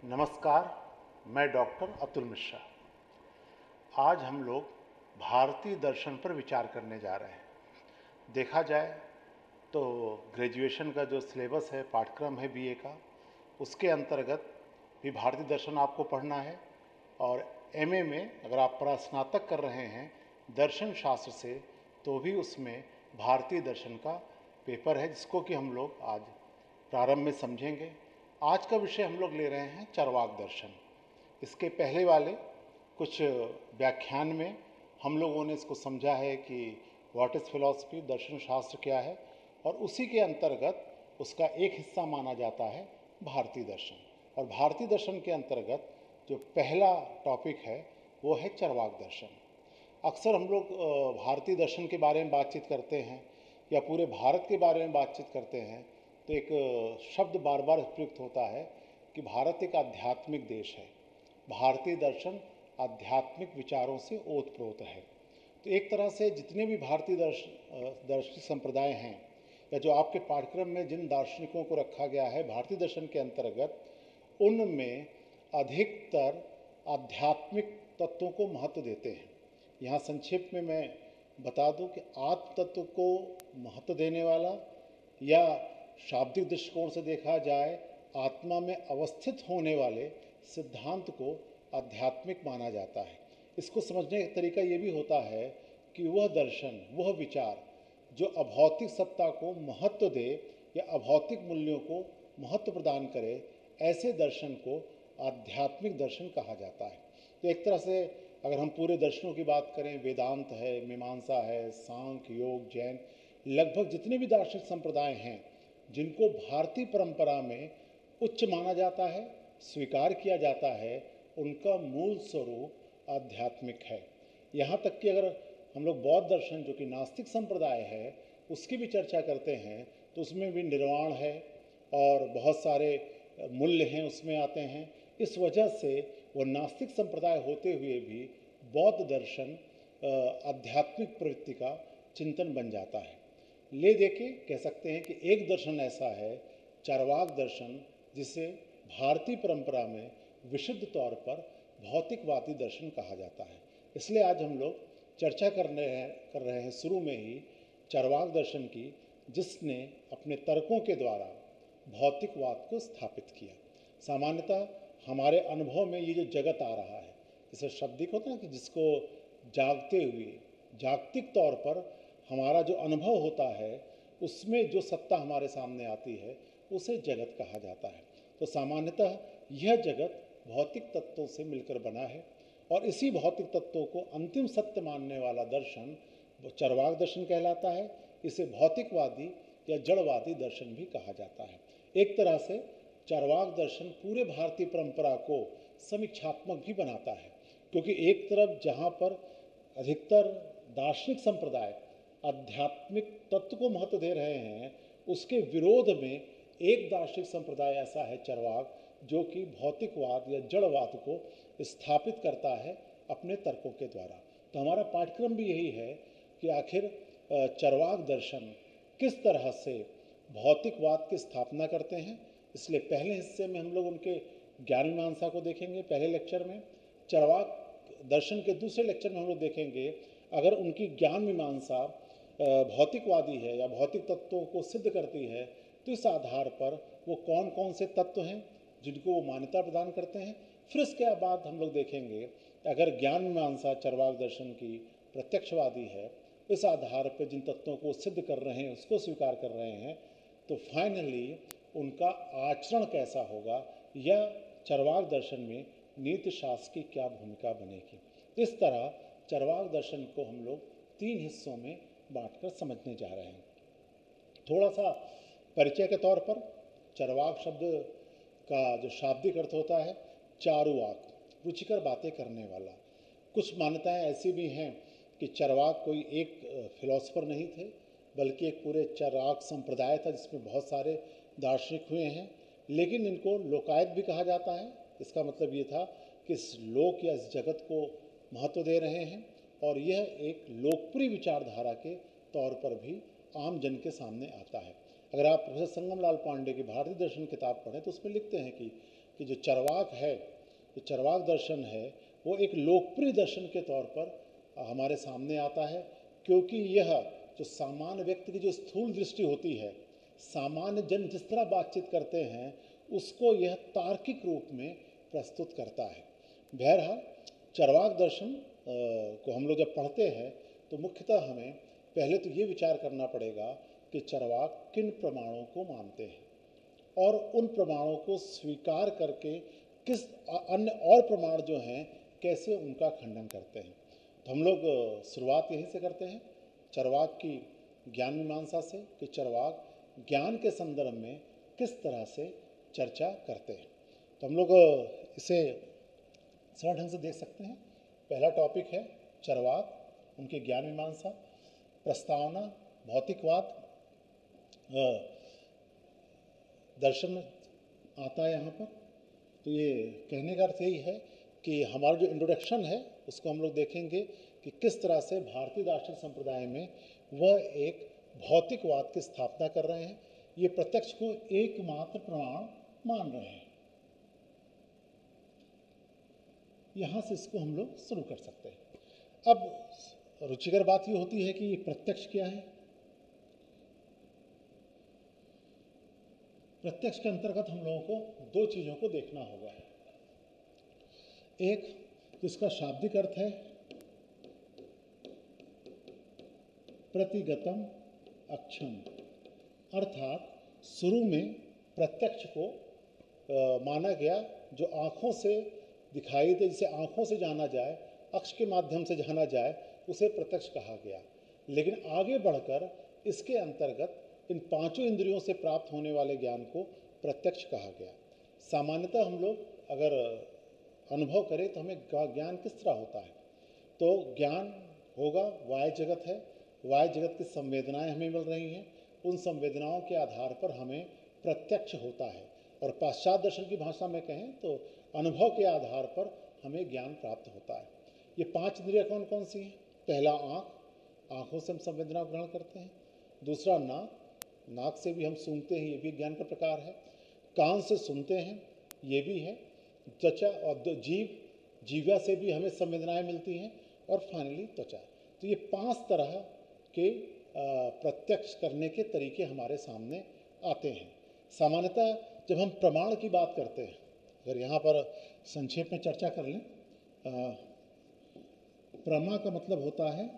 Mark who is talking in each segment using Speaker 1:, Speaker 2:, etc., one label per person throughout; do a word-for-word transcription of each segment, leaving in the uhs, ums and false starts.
Speaker 1: नमस्कार, मैं डॉक्टर अतुल मिश्रा। आज हम लोग भारतीय दर्शन पर विचार करने जा रहे हैं। देखा जाए तो ग्रेजुएशन का जो सिलेबस है, पाठ्यक्रम है बीए का, उसके अंतर्गत भी भारतीय दर्शन आपको पढ़ना है। और एमए में अगर आप स्नातक कर रहे हैं दर्शन शास्त्र से, तो भी उसमें भारतीय दर्शन का पेपर है, जिसको कि हम लोग आज प्रारंभ में समझेंगे। आज का विषय हम लोग ले रहे हैं चरवाक दर्शन। इसके पहले वाले कुछ व्याख्यान में हम लोगों ने इसको समझा है कि व्हाट इज़ फिलॉसफी, दर्शन शास्त्र क्या है, और उसी के अंतर्गत उसका एक हिस्सा माना जाता है भारतीय दर्शन। और भारतीय दर्शन के अंतर्गत जो पहला टॉपिक है वो है चरवाक दर्शन। अक्सर हम लोग भारतीय दर्शन के बारे में बातचीत करते हैं या पूरे भारत के बारे में बातचीत करते हैं तो एक शब्द बार बार प्रयुक्त होता है कि भारत एक आध्यात्मिक देश है। भारतीय दर्शन आध्यात्मिक विचारों से ओतप्रोत है। तो एक तरह से जितने भी भारतीय दर्शन दार्शनिक संप्रदाय हैं या जो आपके पाठ्यक्रम में जिन दार्शनिकों को रखा गया है भारतीय दर्शन के अंतर्गत, उनमें अधिकतर आध्यात्मिक तत्वों को महत्व देते हैं। यहाँ संक्षेप में मैं बता दूं कि आत्म तत्व को महत्व देने वाला, या शाब्दिक दृष्टिकोण से देखा जाए आत्मा में अवस्थित होने वाले सिद्धांत को आध्यात्मिक माना जाता है। इसको समझने का तरीका ये भी होता है कि वह दर्शन, वह विचार जो अभौतिक सत्ता को महत्व दे या अभौतिक मूल्यों को महत्व प्रदान करे, ऐसे दर्शन को आध्यात्मिक दर्शन कहा जाता है। तो एक तरह से अगर हम पूरे दर्शनों की बात करें, वेदांत है, मीमांसा है, सांख्य, योग, जैन, लगभग जितने भी दार्शनिक संप्रदाय हैं जिनको भारतीय परंपरा में उच्च माना जाता है, स्वीकार किया जाता है, उनका मूल स्वरूप आध्यात्मिक है। यहाँ तक कि अगर हम लोग बौद्ध दर्शन जो कि नास्तिक संप्रदाय है उसकी भी चर्चा करते हैं तो उसमें भी निर्वाण है और बहुत सारे मूल्य हैं उसमें आते हैं। इस वजह से वह नास्तिक संप्रदाय होते हुए भी बौद्ध दर्शन आध्यात्मिक प्रवृत्ति का चिंतन बन जाता है। ले देके कह सकते हैं कि एक दर्शन ऐसा है चारवाक दर्शन, जिसे भारतीय परंपरा में विशुद्ध तौर पर भौतिकवादी दर्शन कहा जाता है। इसलिए आज हम लोग चर्चा करने कर रहे हैं शुरू में ही चारवाक दर्शन की, जिसने अपने तर्कों के द्वारा भौतिकवाद को स्थापित किया। सामान्यतः हमारे अनुभव में ये जो जगत आ रहा है, जैसे शब्दिक होता है कि जिसको जागते हुए जागतिक तौर पर हमारा जो अनुभव होता है उसमें जो सत्ता हमारे सामने आती है उसे जगत कहा जाता है। तो सामान्यतः यह जगत भौतिक तत्वों से मिलकर बना है और इसी भौतिक तत्वों को अंतिम सत्य मानने वाला दर्शन चरवाक दर्शन कहलाता है। इसे भौतिकवादी या जड़वादी दर्शन भी कहा जाता है। एक तरह से चरवाक दर्शन पूरे भारतीय परंपरा को समीक्षात्मक भी बनाता है, क्योंकि एक तरफ जहाँ पर अधिकतर दार्शनिक संप्रदाय आध्यात्मिक तत्व को महत्व दे रहे हैं, उसके विरोध में एक दार्शनिक संप्रदाय ऐसा है चरवाक, जो कि भौतिकवाद या जड़वाद को स्थापित करता है अपने तर्कों के द्वारा। तो हमारा पाठ्यक्रम भी यही है कि आखिर चरवाक दर्शन किस तरह से भौतिकवाद की स्थापना करते हैं। इसलिए पहले हिस्से में हम लोग उनके ज्ञान मीमांसा को देखेंगे पहले लेक्चर में। चरवाक दर्शन के दूसरे लेक्चर में हम लोग देखेंगे अगर उनकी ज्ञान मीमांसा भौतिकवादी है या भौतिक तत्वों को सिद्ध करती है तो इस आधार पर वो कौन कौन से तत्व हैं जिनको वो मान्यता प्रदान करते हैं। फिर इसके बाद हम लोग देखेंगे अगर ज्ञान मीमांसा चरवाक दर्शन की प्रत्यक्षवादी है, इस आधार पर जिन तत्वों को सिद्ध कर रहे हैं उसको स्वीकार कर रहे हैं, तो फाइनली उनका आचरण कैसा होगा या चरवाक दर्शन में नीति शास्त्र की क्या भूमिका बनेगी। इस तरह चरवाक दर्शन को हम लोग तीन हिस्सों में बांटकर समझने जा रहे हैं। थोड़ा सा परिचय के तौर पर चरवाक शब्द का जो शाब्दिक अर्थ होता है चारुवाक, रुचिकर बातें करने वाला। कुछ मान्यताएं ऐसी भी हैं कि चरवाक कोई एक फिलोसफर नहीं थे, बल्कि एक पूरे चरवाक संप्रदाय था जिसमें बहुत सारे दार्शनिक हुए हैं, लेकिन इनको लोकायत भी कहा जाता है। इसका मतलब ये था कि इस लोक या इस जगत को महत्व दे रहे हैं और यह एक लोकप्रिय विचारधारा के तौर पर भी आम जन के सामने आता है। अगर आप प्रोफेसर संगम लाल पांडे की भारतीय दर्शन किताब पढ़ें तो उसमें लिखते हैं कि कि जो चरवाक है, जो चरवाक दर्शन है, वो एक लोकप्रिय दर्शन के तौर पर हमारे सामने आता है, क्योंकि यह जो सामान्य व्यक्ति की जो स्थूल दृष्टि होती है, सामान्य जन जिस तरह बातचीत करते हैं, उसको यह तार्किक रूप में प्रस्तुत करता है। बहरहाल चरवाक दर्शन को हम लोग जब पढ़ते हैं तो मुख्यतः हमें पहले तो ये विचार करना पड़ेगा कि चरवाक किन प्रमाणों को मानते हैं और उन प्रमाणों को स्वीकार करके किस अन्य और प्रमाण जो हैं कैसे उनका खंडन करते हैं। तो हम लोग शुरुआत यहीं से करते हैं, चरवाक की ज्ञान मीमांसा से, कि चरवाक ज्ञान के संदर्भ में किस तरह से चर्चा करते हैं। तो हम लोग इसे सरल ढंग से देख सकते हैं। पहला टॉपिक है चरवाक, उनकी ज्ञान मीमांसा। प्रस्तावना, भौतिकवाद दर्शन आता है यहाँ पर। तो ये कहने का अर्थ यही है कि हमारा जो इंट्रोडक्शन है उसको हम लोग देखेंगे कि किस तरह से भारतीय दार्शनिक संप्रदाय में वह एक भौतिकवाद की स्थापना कर रहे हैं, ये प्रत्यक्ष को एकमात्र प्रमाण मान रहे हैं। यहाँ से इसको हम लोग शुरू कर सकते हैं। अब रुचिकर बात ये होती है कि ये प्रत्यक्ष क्या है। प्रत्यक्ष के अंतर्गत हम लोगों को दो चीज़ों को देखना होगा। एक तो इसका शाब्दिक अर्थ है प्रतिगतम अक्षम, अर्थात शुरू में प्रत्यक्ष को आ, माना गया जो आँखों से दिखाई दे, जिसे आँखों से जाना जाए, अक्ष के माध्यम से जाना जाए, उसे प्रत्यक्ष कहा गया। लेकिन आगे बढ़कर इसके अंतर्गत इन पांचों इंद्रियों से प्राप्त होने वाले ज्ञान को प्रत्यक्ष कहा गया। सामान्यतः हम लोग अगर अनुभव करें तो हमें ज्ञान किस तरह होता है, तो ज्ञान होगा वाह्य जगत है, वाह्य जगत की संवेदनाएं हमें मिल रही हैं, उन संवेदनाओं के आधार पर हमें प्रत्यक्ष होता है। और पाश्चात्य दर्शन की भाषा में कहें तो अनुभव के आधार पर हमें ज्ञान प्राप्त होता है। ये पांच इंद्रियाँ कौन कौन सी हैं? पहला आँख, आँखों से हम संवेदना ग्रहण करते हैं। दूसरा नाक, नाक से भी हम सूंघते हैं, ये भी ज्ञान का प्रकार है। कान से सुनते हैं, ये भी है। त्वचा और जीव, जीवा से भी हमें संवेदनाएं मिलती हैं। और फाइनली त्वचा। तो ये पांच तरह के प्रत्यक्ष करने के तरीके हमारे सामने आते हैं। सामान्यतः जब हम प्रमाण की बात करते हैं, अगर यहाँ पर संक्षेप में चर्चा कर लें, प्रमा का मतलब होता है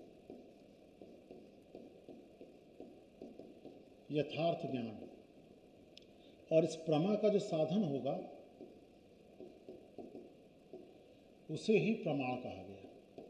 Speaker 1: यथार्थ ज्ञान, और इस प्रमा का जो साधन होगा उसे ही प्रमाण कहा गया।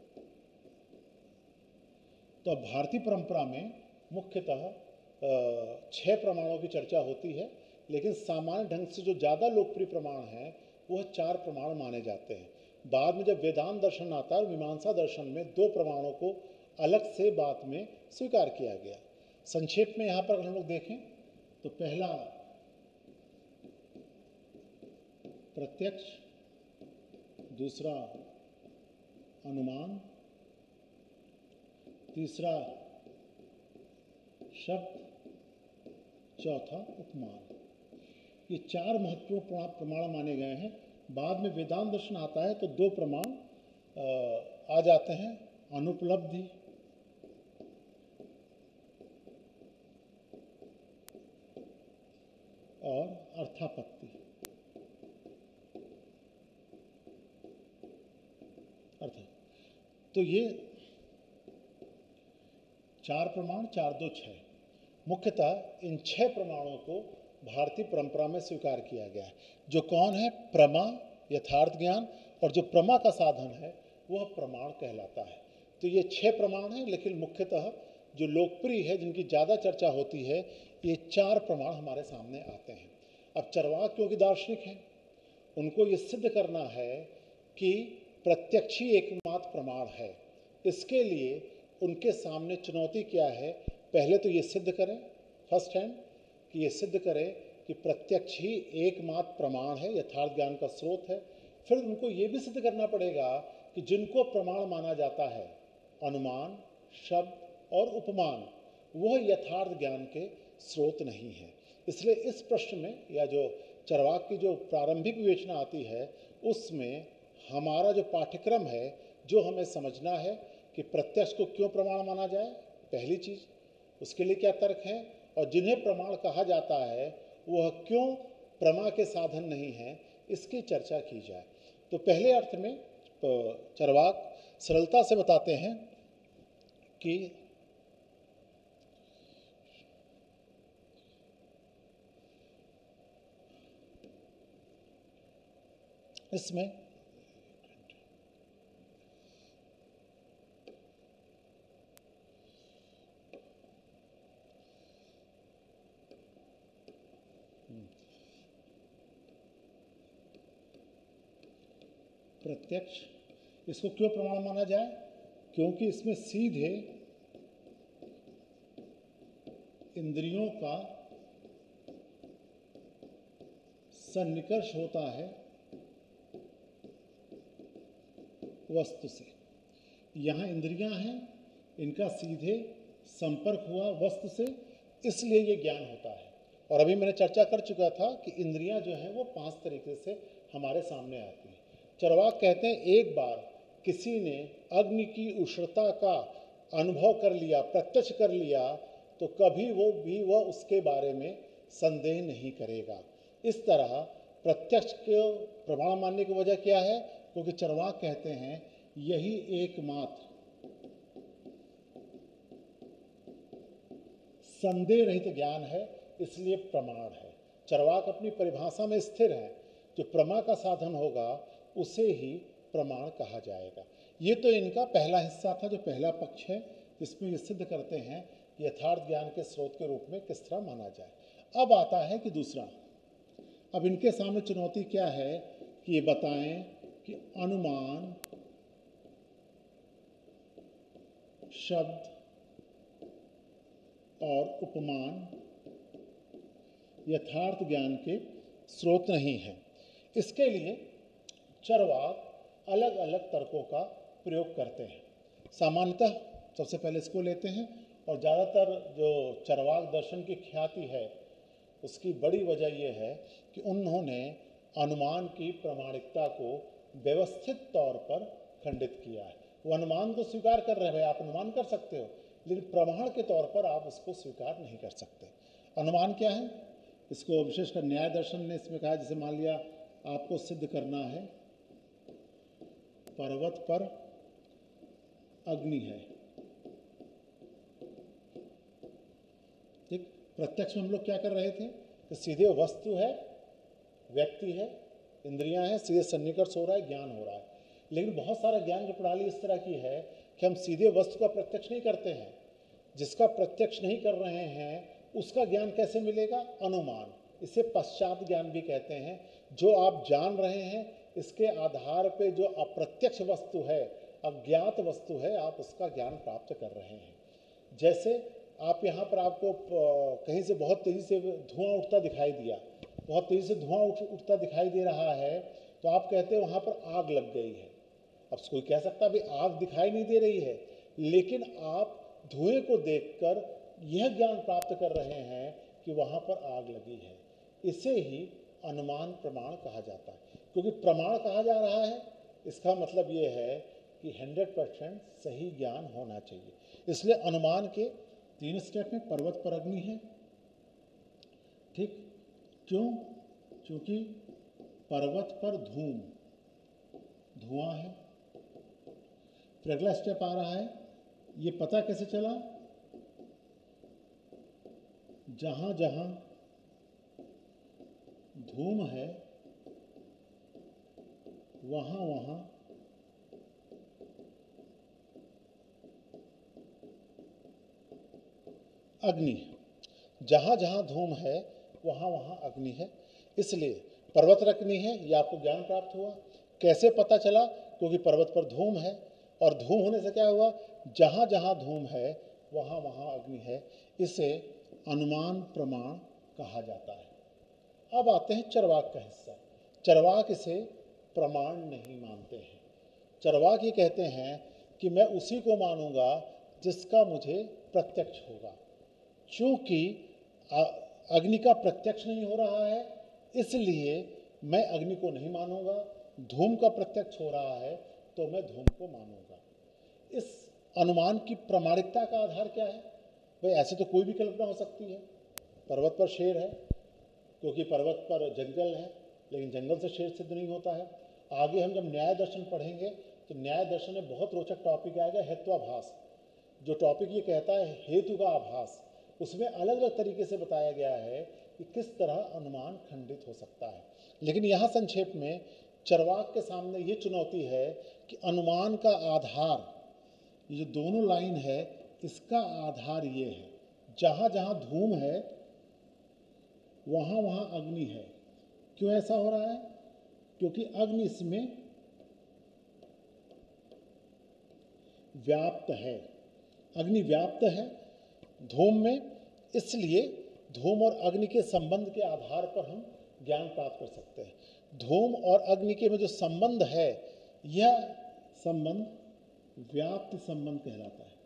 Speaker 1: तो अब भारतीय परंपरा में मुख्यतः छह प्रमाणों की चर्चा होती है, लेकिन सामान्य ढंग से जो ज़्यादा लोकप्रिय प्रमाण हैं वह चार प्रमाण माने जाते हैं। बाद में जब वेदांत दर्शन आता है और मीमांसा दर्शन में दो प्रमाणों को अलग से बाद में स्वीकार किया गया। संक्षेप में यहाँ पर हम लोग देखें तो पहला प्रत्यक्ष, दूसरा अनुमान, तीसरा शब्द, चौथा उपमान। ये चार महत्वपूर्ण प्रमाण माने गए हैं। बाद में वेदांत दर्शन आता है तो दो प्रमाण आ जाते हैं, अनुपलब्धि और अर्थापत्ति। अर्थ तो ये चार प्रमाण, चार दो छः, मुख्यतः इन छह प्रमाणों को भारतीय परंपरा में स्वीकार किया गया है। जो कौन है? प्रमा, यथार्थ ज्ञान, और जो प्रमा का साधन है वह प्रमाण कहलाता है। तो ये छह प्रमाण हैं, लेकिन मुख्यतः जो लोकप्रिय है, जिनकी ज़्यादा चर्चा होती है, ये चार प्रमाण हमारे सामने आते हैं। अब चरवाक क्योंकि दार्शनिक हैं, उनको ये सिद्ध करना है कि प्रत्यक्ष ही एकमात्र प्रमाण है। इसके लिए उनके सामने चुनौती क्या है? पहले तो ये सिद्ध करें फर्स्ट हैंड कि ये सिद्ध करें कि प्रत्यक्ष ही एकमात्र प्रमाण है, यथार्थ ज्ञान का स्रोत है। फिर उनको ये भी सिद्ध करना पड़ेगा कि जिनको प्रमाण माना जाता है, अनुमान, शब्द और उपमान, वह यथार्थ ज्ञान के स्रोत नहीं है। इसलिए इस प्रश्न में, या जो चरवाक की जो प्रारंभिक विवेचना आती है उसमें हमारा जो पाठ्यक्रम है, जो हमें समझना है कि प्रत्यक्ष को क्यों प्रमाण माना जाए, पहली चीज़, उसके लिए क्या तर्क है, और जिन्हें प्रमाण कहा जाता है वह क्यों प्रमा के साधन नहीं हैं, इसकी चर्चा की जाए। तो पहले अर्थ में चरवाक सरलता से बताते हैं कि इसमें प्रत्यक्ष इसको क्यों प्रमाण माना जाए, क्योंकि इसमें सीधे इंद्रियों का सन्निकर्ष होता है वस्तु से। यहाँ इंद्रियां हैं, इनका सीधे संपर्क हुआ वस्तु से, इसलिए ये ज्ञान होता है। और अभी मैंने चर्चा कर चुका था कि इंद्रियां जो हैं वो पांच तरीके से हमारे सामने आती हैं। चरवाक कहते हैं एक बार किसी ने अग्नि की उष्णता का अनुभव कर लिया, प्रत्यक्ष कर लिया, तो कभी वो भी वह उसके बारे में संदेह नहीं करेगा। इस तरह प्रत्यक्ष को प्रमाण मानने की वजह क्या है, क्योंकि चरवाक कहते हैं यही एकमात्र संदेह रहित ज्ञान है, इसलिए प्रमाण है। चरवाक अपनी परिभाषा में स्थिर है, जो प्रमा का साधन होगा उसे ही प्रमाण कहा जाएगा। ये तो इनका पहला हिस्सा था, जो पहला पक्ष है, जिसमें ये सिद्ध करते हैं यथार्थ ज्ञान के स्रोत के रूप में किस तरह माना जाए। अब आता है कि दूसरा, अब इनके सामने चुनौती क्या है कि ये बताएं कि अनुमान शब्द और उपमान यथार्थ ज्ञान के स्रोत नहीं है। इसके लिए चरवाक अलग अलग तर्कों का प्रयोग करते हैं। सामान्यतः सबसे पहले इसको लेते हैं, और ज़्यादातर जो चरवाक दर्शन की ख्याति है उसकी बड़ी वजह यह है कि उन्होंने अनुमान की प्रामाणिकता को व्यवस्थित तौर पर खंडित किया है। वो अनुमान को स्वीकार कर रहे हैं, आप अनुमान कर सकते हो, लेकिन प्रमाण के तौर पर आप उसको स्वीकार नहीं कर सकते। अनुमान क्या है, इसको विशेषकर न्याय दर्शन ने इसमें कहा, जैसे मान लिया आपको सिद्ध करना है पर्वत पर अग्नि है, ठीक। प्रत्यक्ष में हम लोग क्या कर रहे थे कि सीधे वस्तु है, व्यक्ति है, इंद्रियां हैं, सीधे सन्निकर्ष हो रहा है, ज्ञान हो रहा है। लेकिन बहुत सारा ज्ञान की प्रणाली इस तरह की है कि हम सीधे वस्तु का प्रत्यक्ष नहीं करते हैं। जिसका प्रत्यक्ष नहीं कर रहे हैं उसका ज्ञान कैसे मिलेगा, अनुमान, इसे पश्चात ज्ञान भी कहते हैं। जो आप जान रहे हैं इसके आधार पे जो अप्रत्यक्ष वस्तु है, अज्ञात वस्तु है, आप उसका ज्ञान प्राप्त कर रहे हैं। जैसे आप यहाँ पर आपको कहीं से बहुत तेज़ी से धुआं उठता दिखाई दिया, बहुत तेज़ी से धुआं उठ उठता दिखाई दे रहा है, तो आप कहते हैं वहाँ पर आग लग गई है। अब कोई कह सकता है भाई आग दिखाई नहीं दे रही है, लेकिन आप धुएं को देखकर यह ज्ञान प्राप्त कर रहे हैं कि वहाँ पर आग लगी है। इसे ही अनुमान प्रमाण कहा जाता है। क्योंकि प्रमाण कहा जा रहा है, इसका मतलब ये है कि सौ परसेंट सही ज्ञान होना चाहिए। इसलिए अनुमान के तीन स्टेप में पर्वत पर अग्नि है, ठीक। क्यों, क्योंकि पर्वत पर धूम धुआं है। फिर अगला स्टेप आ रहा है, ये पता कैसे चला, जहां जहां धूम है वहां वहां अग्नि है। जहां जहां धूम है वहां वहां अग्नि है, इसलिए पर्वत पर अग्नि है, यह आपको ज्ञान प्राप्त हुआ। कैसे पता चला, क्योंकि पर्वत पर धूम है, और धूम होने से क्या हुआ, जहां जहां धूम है वहां वहां अग्नि है। इसे अनुमान प्रमाण कहा जाता है। अब आते हैं चरवाक का हिस्सा। चरवाक इसे प्रमाण नहीं मानते हैं। चरवाक ये कहते हैं कि मैं उसी को मानूंगा जिसका मुझे प्रत्यक्ष होगा। चूंकि अग्नि का प्रत्यक्ष नहीं हो रहा है, इसलिए मैं अग्नि को नहीं मानूंगा, धूम का प्रत्यक्ष हो रहा है तो मैं धूम को मानूंगा। इस अनुमान की प्रामाणिकता का आधार क्या है? भाई ऐसे तो कोई भी कल्पना हो सकती है। पर्वत पर शेर है क्योंकि पर्वत पर जंगल है, लेकिन जंगल से शेर सिद्ध नहीं होता है। आगे हम जब न्याय दर्शन पढ़ेंगे तो न्याय दर्शन में बहुत रोचक टॉपिक आएगा, हेत्वाभास। जो टॉपिक ये कहता है हेतु का आभास, उसमें अलग अलग तरीके से बताया गया है कि किस तरह अनुमान खंडित हो सकता है। लेकिन यहाँ संक्षेप में चरवाक के सामने ये चुनौती है कि अनुमान का आधार, ये जो दोनों लाइन है इसका आधार ये है, जहाँ जहाँ धूम है वहाँ वहाँ अग्नि है। क्यों ऐसा हो रहा है? क्योंकि अग्नि इसमें व्याप्त है, अग्नि व्याप्त है धूम में, इसलिए धूम और अग्नि के संबंध के आधार पर हम ज्ञान प्राप्त कर सकते हैं। धूम और अग्नि के में जो संबंध है यह संबंध व्याप्ति संबंध कहलाता है।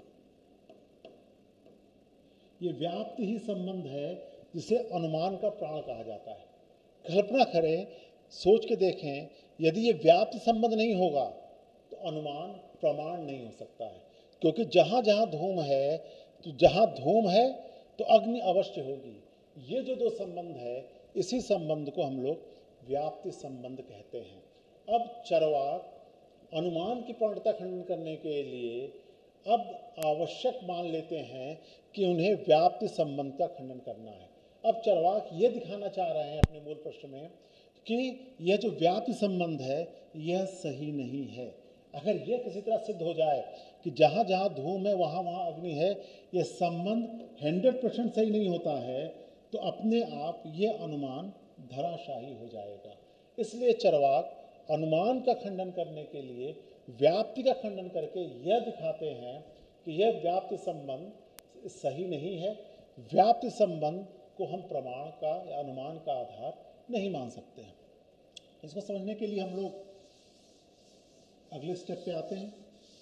Speaker 1: ये व्याप्त ही संबंध है जिसे अनुमान का प्राण कहा जाता है। कल्पना करें, सोच के देखें, यदि ये व्याप्त संबंध नहीं होगा तो अनुमान प्रमाण नहीं हो सकता है। क्योंकि जहाँ जहाँ धूम है, तो जहाँ धूम है तो अग्नि अवश्य होगी। ये जो दो संबंध है, इसी संबंध को हम लोग व्याप्ति संबंध कहते हैं। अब चरवाक अनुमान की पूर्णता खंडन करने के लिए अब आवश्यक मान लेते हैं कि उन्हें व्याप्ति संबंध का खंडन करना है। अब चरवाक ये दिखाना चाह रहे हैं अपने मूल प्रश्न में कि यह जो व्याप्ति संबंध है यह सही नहीं है। अगर यह किसी तरह सिद्ध हो जाए कि जहाँ जहाँ धूम है वहाँ वहाँ अग्नि है, यह संबंध हंड्रेड परसेंट सही नहीं होता है, तो अपने आप ये अनुमान धराशायी हो जाएगा। इसलिए चरवाक अनुमान का खंडन करने के लिए व्याप्ति का खंडन करके यह दिखाते हैं कि यह व्याप्ति संबंध सही नहीं है। व्याप्ति संबंध को हम प्रमाण का या अनुमान का आधार नहीं मान सकते हैं। इसको समझने के लिए हम लोग अगले स्टेप पे आते हैं।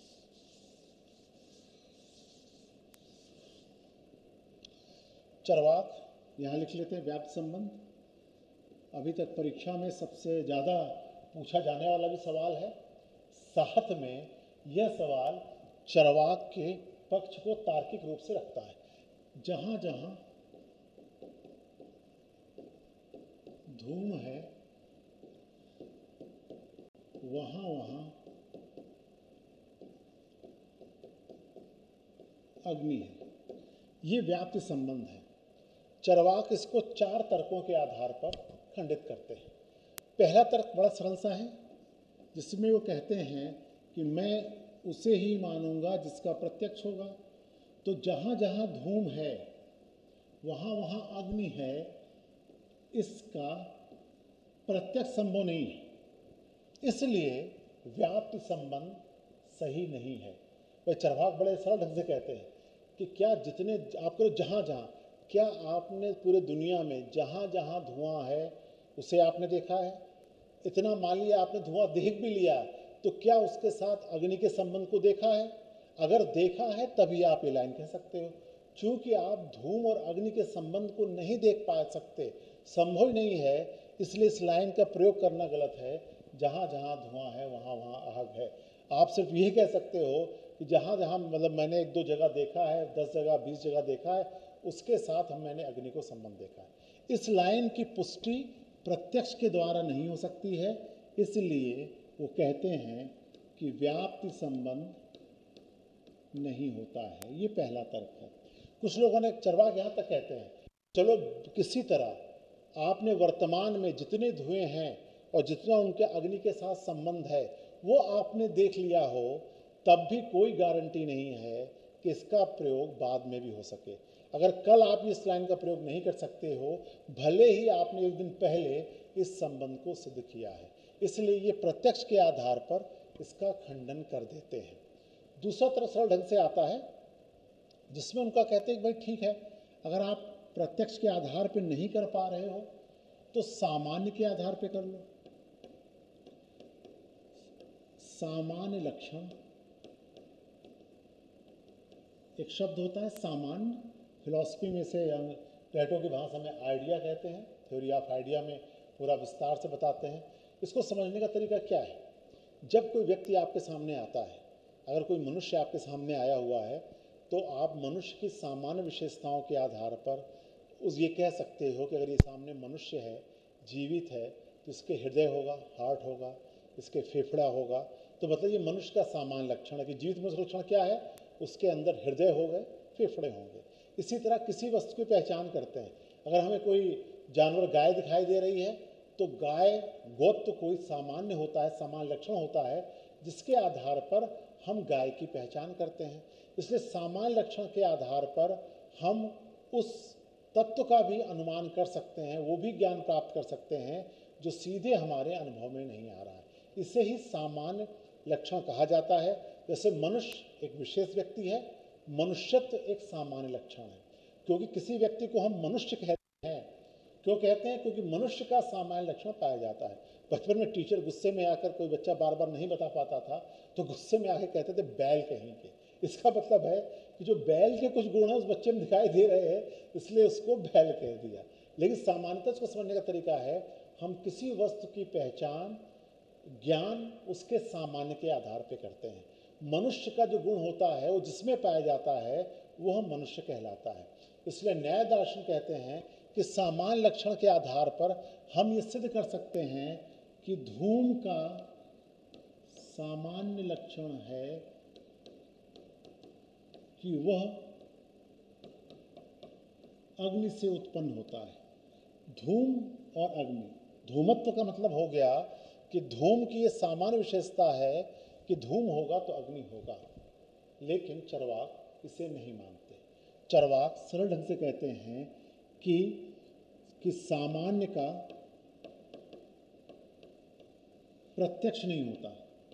Speaker 1: चरवाक यहाँ लिख लेते हैं व्याप्ति संबंध। अभी तक परीक्षा में सबसे ज़्यादा पूछा जाने वाला भी सवाल है। साथ में यह सवाल चरवाक के पक्ष को तार्किक रूप से रखता है। जहाँ जहाँ धूम है वहाँ वहाँ अग्नि है, ये व्याप्ति संबंध है। चरवाक इसको चार तर्कों के आधार पर खंडित करते हैं। पहला तर्क बड़ा सरल सा है, जिसमें वो कहते हैं कि मैं उसे ही मानूंगा जिसका प्रत्यक्ष होगा। तो जहाँ जहाँ धूम है वहाँ वहाँ अग्नि है, इसका प्रत्यक्ष संभव नहीं है, इसलिए व्याप्ति संबंध सही नहीं है। भाई चरवाक बड़े सरल ढंग से कहते हैं कि क्या जितने आप करो जहाँ जहाँ, क्या आपने पूरे दुनिया में जहाँ जहाँ धुआं है उसे आपने देखा है? इतना मान लिया आपने धुआं देख भी लिया, तो क्या उसके साथ अग्नि के संबंध को देखा है? अगर देखा है तभी आप ये लाइन कह सकते हो। चूँकि आप धूम और अग्नि के संबंध को नहीं देख पा सकते, संभव ही नहीं है, इसलिए इस लाइन का प्रयोग करना गलत है। जहाँ जहाँ धुआं है वहाँ वहाँ आग है। आप सिर्फ यही कह सकते हो कि जहाँ जहाँ मतलब मैंने एक दो जगह देखा है, दस जगह बीस जगह देखा है, उसके साथ हम मैंने अग्नि को संबंध देखा है। इस लाइन की पुष्टि प्रत्यक्ष के द्वारा नहीं हो सकती है, इसलिए वो कहते हैं कि व्याप्ति संबंध नहीं होता है। ये पहला तर्क है। कुछ लोगों ने, चरवाक यहाँ तक कहते हैं, चलो किसी तरह आपने वर्तमान में जितने धुएं हैं और जितना उनके अग्नि के साथ संबंध है वो आपने देख लिया हो, तब भी कोई गारंटी नहीं है कि इसका प्रयोग बाद में भी हो सके। अगर कल आप इस लाइन का प्रयोग नहीं कर सकते हो, भले ही आपने एक दिन पहले इस संबंध को सिद्ध किया है, इसलिए ये प्रत्यक्ष के आधार पर इसका खंडन कर देते हैं। दूसरा तरह सरल ढंग से आता है, जिसमें उनका कहते हैं कि भाई ठीक है, अगर आप प्रत्यक्ष के आधार पर नहीं कर पा रहे हो तो सामान्य के आधार पर कर लो। सामान्य लक्षण एक शब्द होता है सामान्य, फिलॉसफी में से प्लेटो की भाषा में आइडिया कहते हैं, थ्योरी ऑफ आइडिया में पूरा विस्तार से बताते हैं। इसको समझने का तरीका क्या है? जब कोई व्यक्ति आपके सामने आता है, अगर कोई मनुष्य आपके सामने आया हुआ है, तो आप मनुष्य की सामान्य विशेषताओं के आधार पर उस ये कह सकते हो कि अगर ये सामने मनुष्य है, जीवित है, तो इसके हृदय होगा, हार्ट होगा, इसके फेफड़ा होगा, तो मतलब ये मनुष्य का सामान्य लक्षण है कि जीवित मनुष्य का लक्षण क्या है? उसके अंदर हृदय हो गए, फेफड़े होंगे। इसी तरह किसी वस्तु की पहचान करते हैं। अगर हमें कोई जानवर गाय दिखाई दे रही है, तो गाय गोत्र तो कोई सामान्य होता है, सामान्य लक्षण होता है, जिसके आधार पर हम गाय की पहचान करते हैं। इसलिए सामान्य लक्षण के आधार पर हम उस तत्व का भी अनुमान कर सकते हैं, वो भी ज्ञान प्राप्त कर सकते हैं जो सीधे हमारे अनुभव में नहीं आ रहा है। इसे ही सामान्य लक्षण कहा जाता है। जैसे मनुष्य एक विशेष व्यक्ति है, मनुष्यत्व एक सामान्य लक्षण है। क्योंकि किसी व्यक्ति को हम मनुष्य कहते हैं, क्यों कहते हैं? क्योंकि मनुष्य का सामान्य लक्षण पाया जाता है। बचपन में टीचर गुस्से में आकर, कोई बच्चा बार बार नहीं बता पाता था, तो गुस्से में आकर कहते थे बैल कहीं के। इसका मतलब है कि जो बैल के कुछ गुण हैं उस बच्चे में दिखाई दे रहे हैं, इसलिए उसको बैल कह दिया। लेकिन सामान्यतः इसको समझने का तरीका है, हम किसी वस्तु की पहचान ज्ञान उसके सामान्य के आधार पर करते हैं। मनुष्य का जो गुण होता है वो जिसमें पाया जाता है वो हम मनुष्य कहलाता है। इसलिए न्याय दर्शन कहते हैं कि सामान्य लक्षण के आधार पर हम ये सिद्ध कर सकते हैं कि धूम का सामान्य लक्षण है कि वह अग्नि से उत्पन्न होता है। धूम और अग्नि, धूमत्व का मतलब हो गया कि धूम की ये सामान्य विशेषता है कि धूम होगा तो अग्नि होगा। लेकिन चरवाक इसे नहीं मानते। चरवाक सरल ढंग से कहते हैं कि कि सामान्य का प्रत्यक्ष नहीं होता।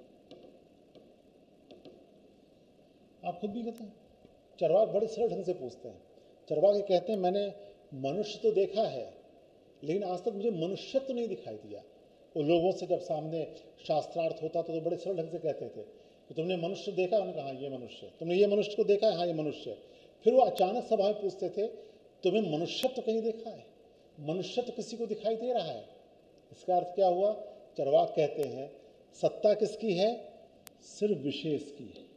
Speaker 1: आप खुद भी कहते हैं। चरवाक बड़े सरल ढंग से पूछते हैं। चरवाक ये कहते हैं मैंने मनुष्य तो देखा है, लेकिन आज तक मुझे मनुष्य तो नहीं दिखाई दिया। वो लोगों से जब सामने शास्त्रार्थ होता तो, तो बड़े सरल ढंग से कहते थे कि तुमने मनुष्य देखा? उन्होंने कहा ये मनुष्य। तुमने ये मनुष्य को देखा है? हाँ ये मनुष्य। फिर वो अचानक सभा में पूछते थे तुम्हें मनुष्य तो कहीं देखा है? मनुष्य तो किसी को दिखाई दे रहा है। इसका अर्थ क्या हुआ? चरवाक कहते हैं सत्ता किसकी है? सिर्फ विशेष की है।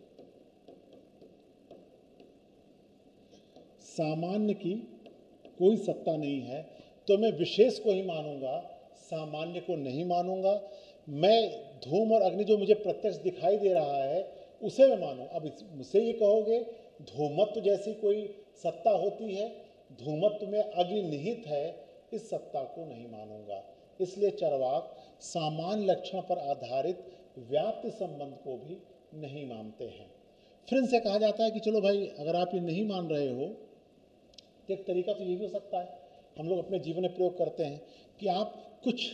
Speaker 1: सामान्य की कोई सत्ता नहीं है, तो मैं विशेष को ही मानूंगा, सामान्य को नहीं मानूंगा। मैं धूम और अग्नि जो मुझे प्रत्यक्ष दिखाई दे रहा है उसे मैं मानूं। अब मुझसे ये कहोगे धूमत्व जैसी कोई सत्ता होती है, धूमत्व में अग्नि निहित है, इस सत्ता को नहीं मानूंगा। इसलिए चरवाक सामान्य लक्षण पर आधारित व्याप्ति संबंध को भी नहीं मानते हैं। फिर इनसे कहा जाता है कि चलो भाई अगर आप ये नहीं मान रहे हो तो एक तरीका तो ये भी हो सकता है, हम लोग अपने जीवन में प्रयोग करते हैं कि आप कुछ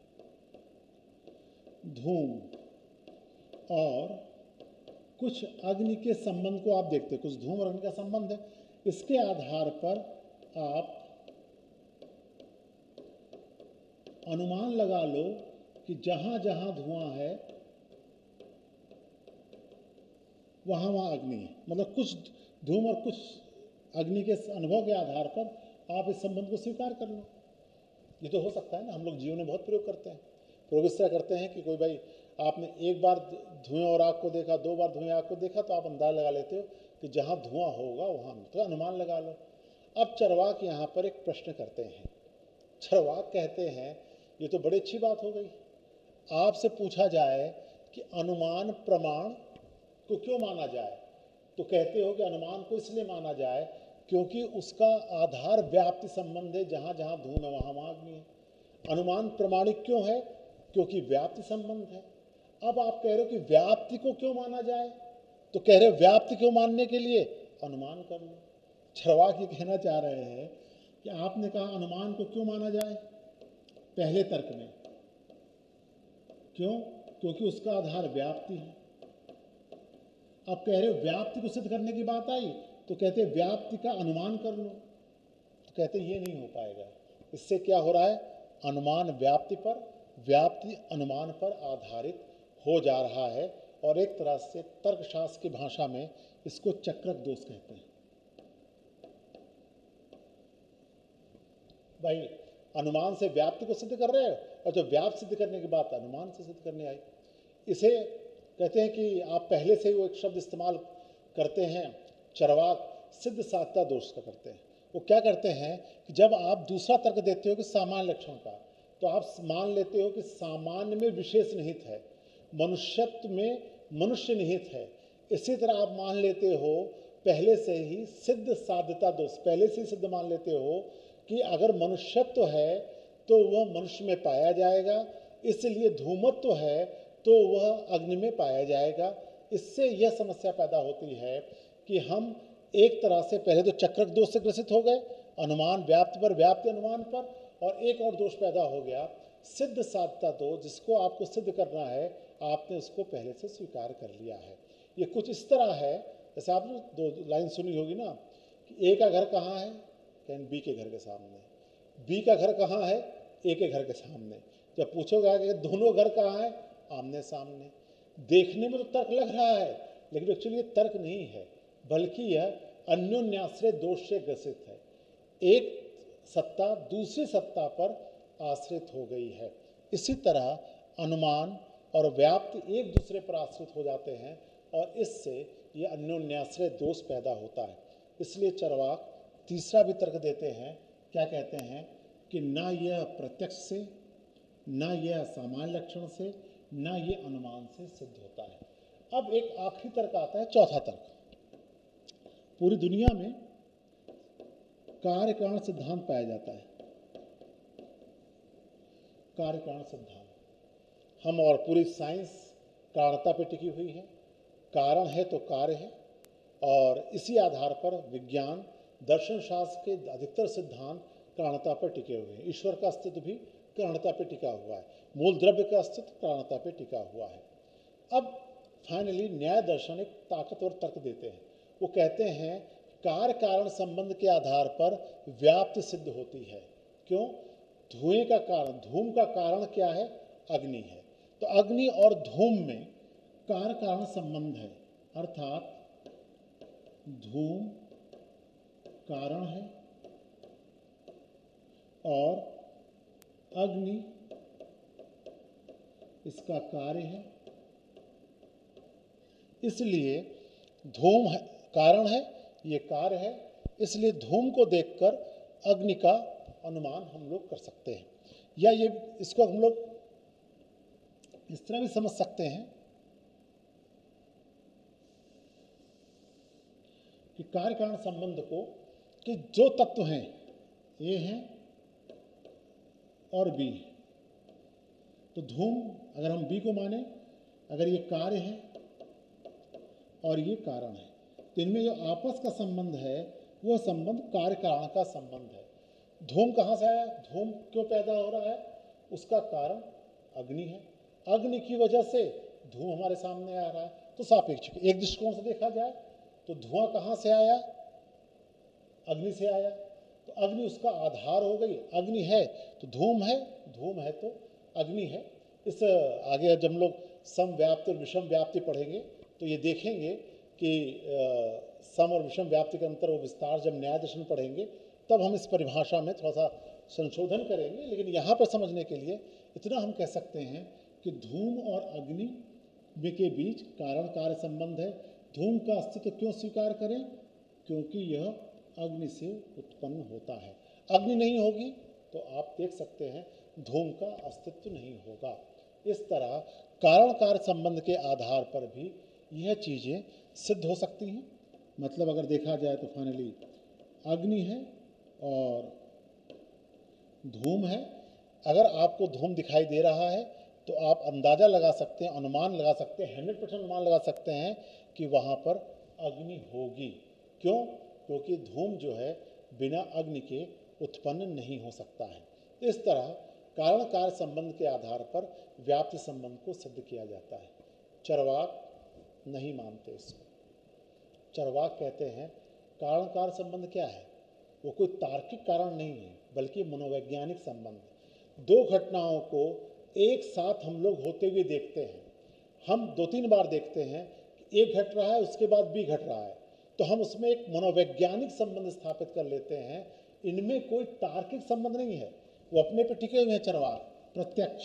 Speaker 1: धूम और कुछ अग्नि के संबंध को आप देखते हैं। कुछ धूम और अग्नि का संबंध है, इसके आधार पर आप अनुमान लगा लो कि जहां जहां धुआं है वहां वहां अग्नि है। मतलब कुछ धूम और कुछ अग्नि के अनुभव के आधार पर आप इस संबंध को स्वीकार कर लो। ये तो हो सकता है ना, हम लोग जीवन में बहुत प्रयोग करते हैं। प्रयोग इस तरह करते हैं कि कोई भाई आपने एक बार धुएं और आग को देखा, दो बार धुएं आग को देखा, तो आप अंदाज लगा लेते हो कि जहां धुआं होगा वहां तो अनुमान लगा लो। अब चरवाक यहाँ पर एक प्रश्न करते हैं। चरवाक कहते हैं ये तो बड़ी अच्छी बात हो गई, आपसे पूछा जाए कि अनुमान प्रमाण को क्यों माना जाए, तो कहते हो कि अनुमान को इसलिए माना जाए क्योंकि उसका आधार व्याप्ति संबंध है, जहां जहां धूम है वहां वहां अग्नि है। अनुमान प्रमाणिक क्यों है? क्योंकि व्याप्ति संबंध है। अब आप कह रहे हो कि व्याप्ति को क्यों माना जाए, तो कह रहे हो व्याप्ति क्यों मानने के लिए अनुमान कर लो। चरवाक ये कहना चाह रहे हैं कि आपने कहा अनुमान को क्यों माना जाए पहले तर्क में, क्यों? क्योंकि उसका आधार व्याप्ति है। अब कह रहे हो व्याप्ति को सिद्ध करने की बात आई तो कहते व्याप्ति का अनुमान कर लो, तो कहते ये नहीं हो पाएगा। इससे क्या हो रहा है? अनुमान व्याप्ति पर, व्याप्ति अनुमान पर आधारित हो जा रहा है, और एक तरह से तर्कशास्त्र की भाषा में इसको चक्रक दोष कहते हैं। भाई
Speaker 2: अनुमान से व्याप्ति को सिद्ध कर रहे हैं, और जो व्याप्त सिद्ध करने की बात अनुमान से सिद्ध करने आई। इसे कहते हैं कि आप पहले से ही वो एक शब्द इस्तेमाल करते हैं, चरवाक सिद्ध साधता दोष का करते हैं। वो क्या करते हैं कि जब आप दूसरा तर्क देते हो कि सामान्य लक्षण का, तो आप मान लेते हो कि सामान्य में विशेष निहित है, मनुष्यत्व में मनुष्य निहित है। इसी तरह आप मान लेते हो पहले से ही सिद्ध साध्यता दोष, पहले से ही सिद्ध मान लेते हो कि अगर मनुष्यत्व है तो वह मनुष्य में पाया जाएगा, इसलिए धूमत्व है तो वह अग्नि में पाया जाएगा। इससे यह समस्या पैदा होती है कि हम एक तरह से पहले तो चक्रक दोष से ग्रसित हो गए, अनुमान व्याप्ति पर, व्याप्ति अनुमान पर, और एक और दोष पैदा हो गया सिद्ध साध्यता दोष, जिसको आपको सिद्ध करना है आपने उसको पहले से स्वीकार कर लिया है। ये कुछ इस तरह है जैसे आपने दो लाइन सुनी होगी ना कि ए का घर कहाँ है, कहें बी के घर के सामने, बी का घर कहाँ है, ए के घर के सामने। जब पूछोगे कि दोनों घर कहाँ है, आमने सामने। देखने में तो तर्क लग रहा है, लेकिन एक्चुअली ये तर्क नहीं है, बल्कि यह अन्योन्याश्रय दोष से ग्रसित है। एक सत्ता दूसरी सत्ता पर आश्रित हो गई है। इसी तरह अनुमान और व्याप्ति एक दूसरे पर आश्रित हो जाते हैं, और इससे ये अन्योन्याश्रय दोष पैदा होता है। इसलिए चरवाक तीसरा भी तर्क देते हैं, क्या कहते हैं कि ना यह प्रत्यक्ष से, ना यह सामान्य लक्षण से, ना ये अनुमान से सिद्ध होता है। अब एक आखिरी तर्क आता है, चौथा तर्क। पूरी दुनिया में कार्य कारण सिद्धांत पाया जाता है, कार्य कारण सिद्धांत। हम और पूरी साइंस कारणता पे टिकी हुई है, कारण है तो कार्य है, और इसी आधार पर विज्ञान दर्शन शास्त्र के अधिकतर सिद्धांत कारणता पर टिके हुए हैं। ईश्वर का अस्तित्व भी कारणता पे टिका हुआ है, मूल द्रव्य का अस्तित्व कारणता पे टिका हुआ है। अब फाइनली न्याय दर्शन एक ताकतवर तर्क देते हैं। वो कहते हैं कार्य कारण संबंध के आधार पर व्याप्ति सिद्ध होती है। क्यों? धुएं का कारण, धूम का कारण क्या है? अग्नि है। तो अग्नि और धूम में कार्य कारण संबंध है, अर्थात धूम कारण है और अग्नि इसका कार्य है। इसलिए धूम है कारण है, ये कार्य है, इसलिए धूम को देखकर अग्नि का अनुमान हम लोग कर सकते हैं। या ये इसको हम लोग इस तरह भी समझ सकते हैं कि कार्य कारण संबंध को कि जो तत्व हैं ए हैं और बी, तो धूम अगर हम बी को माने, अगर ये कार्य है और ये कारण है, तो इनमें जो आपस का संबंध है वह संबंध कार्य कारण का संबंध है। धूम कहाँ से आया, धूम क्यों पैदा हो रहा है, उसका कारण अग्नि है। अग्नि की वजह से धूम हमारे सामने आ रहा है। तो सापेक्षिक एक दृष्टिकोण से देखा जाए तो धुआं कहाँ से आया, अग्नि से आया, तो अग्नि उसका आधार हो गई। अग्नि है तो धूम है, धूम है तो अग्नि है। इस आगे जब हम लोग समव्याप्ति और विषम व्याप्ति पढ़ेंगे तो ये देखेंगे कि सम और विषम व्याप्ति के अंतर वो विस्तार जब न्याय दर्शन पढ़ेंगे तब हम इस परिभाषा में थोड़ा सा संशोधन करेंगे। लेकिन यहाँ पर समझने के लिए इतना हम कह सकते हैं कि धूम और अग्नि के बीच कारण कार्य संबंध है। धूम का अस्तित्व क्यों स्वीकार करें, क्योंकि यह अग्नि से उत्पन्न होता है। अग्नि नहीं होगी तो आप देख सकते हैं धूम का अस्तित्व नहीं होगा। इस तरह कारण कार्य संबंध के आधार पर भी यह चीज़ें सिद्ध हो सकती हैं। मतलब अगर देखा जाए तो फाइनली अग्नि है और धूम है। अगर आपको धूम दिखाई दे रहा है तो आप अंदाज़ा लगा सकते हैं, अनुमान लगा सकते हैं, हंड्रेड परसेंट अनुमान लगा सकते हैं कि वहाँ पर अग्नि होगी। क्यों? क्योंकि धूम जो है बिना अग्नि के उत्पन्न नहीं हो सकता है। इस तरह कारण कार्य संबंध के आधार पर व्याप्ति संबंध को सिद्ध किया जाता है। चरवाक नहीं मानते इसको। चरवाक कहते हैं कारण कार्य संबंध क्या है, वो कोई तार्किक कारण नहीं है बल्कि मनोवैज्ञानिक संबंध। दो घटनाओं को एक साथ हम लोग होते हुए देखते हैं, हम दो तीन बार देखते हैं कि एक घट रहा है उसके बाद भी घट रहा है, तो हम उसमें एक मनोवैज्ञानिक संबंध स्थापित कर लेते हैं। इनमें कोई तार्किक संबंध नहीं है। वो अपने पे टिके हुए हैं चरवाह, प्रत्यक्ष,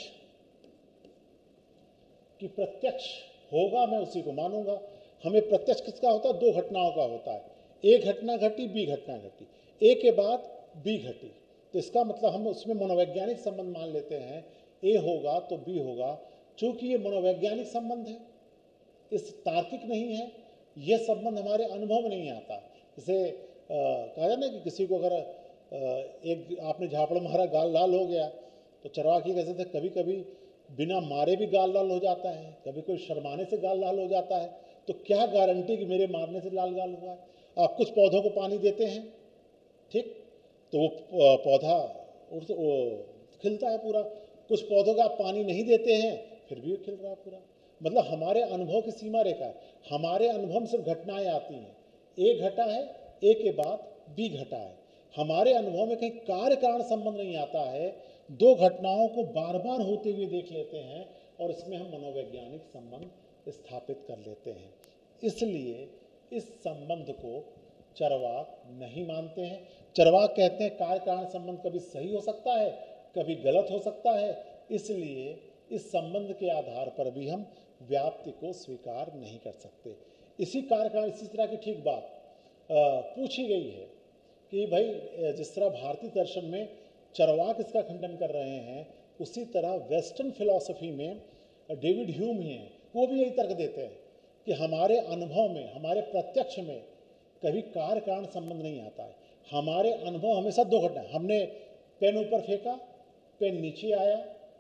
Speaker 2: कि प्रत्यक्ष होगा मैं उसी को मानूंगा। हमें प्रत्यक्ष किसका होता है? दो घटनाओं का होता है, ए घटना घटी, बी घटना घटी, ए के बाद बी घटी, तो इसका मतलब हम उसमें मनोवैज्ञानिक संबंध मान लेते हैं, ए होगा तो बी होगा। चूंकि ये मनोवैज्ञानिक संबंध है, इस तार्किक नहीं है, ये संबंध हमारे अनुभव में नहीं आता। जैसे कहा जाए ना कि किसी को अगर आ, एक आपने झापड़ मारा, गाल लाल हो गया, तो चरवाह की कैसे थे, कभी कभी बिना मारे भी गाल लाल हो जाता है, कभी कोई शर्माने से गाल लाल हो जाता है, तो क्या गारंटी कि मेरे मारने से लाल गाल हुआ है। आप कुछ पौधों को पानी देते हैं, ठीक, तो वो पौधा वो खिलता है पूरा, कुछ पौधों का आप पानी नहीं देते हैं फिर भी खिल रहा है पूरा। मतलब हमारे अनुभव की सीमा रेखा है, हमारे अनुभव में सिर्फ घटनाएं आती हैं, ए घटा है, ए के बाद बी घटा है, हमारे अनुभव में कहीं कार्य कारण संबंध नहीं आता है। दो घटनाओं को बार बार होते हुए देख लेते हैं और इसमें हम मनोवैज्ञानिक संबंध स्थापित कर लेते हैं। इसलिए इस संबंध को चरवाक नहीं मानते हैं। चरवाक कहते हैं कार्य कारण संबंध कभी सही हो सकता है, कभी गलत हो सकता है, इसलिए इस संबंध के आधार पर भी हम व्याप्ति को स्वीकार नहीं कर सकते। इसी कार्य कारण इसी तरह की ठीक बात पूछी गई है कि भाई जिस तरह भारतीय दर्शन में चरवाक इसका खंडन कर रहे हैं, उसी तरह वेस्टर्न फिलॉसफी में डेविड ह्यूम ही हैं, वो भी यही तर्क देते हैं कि हमारे अनुभव में, हमारे प्रत्यक्ष में कभी कार्य कारण संबंध नहीं आता है। हमारे अनुभव हमेशा दो घटना, हमने पेन ऊपर फेंका, पेन नीचे आया,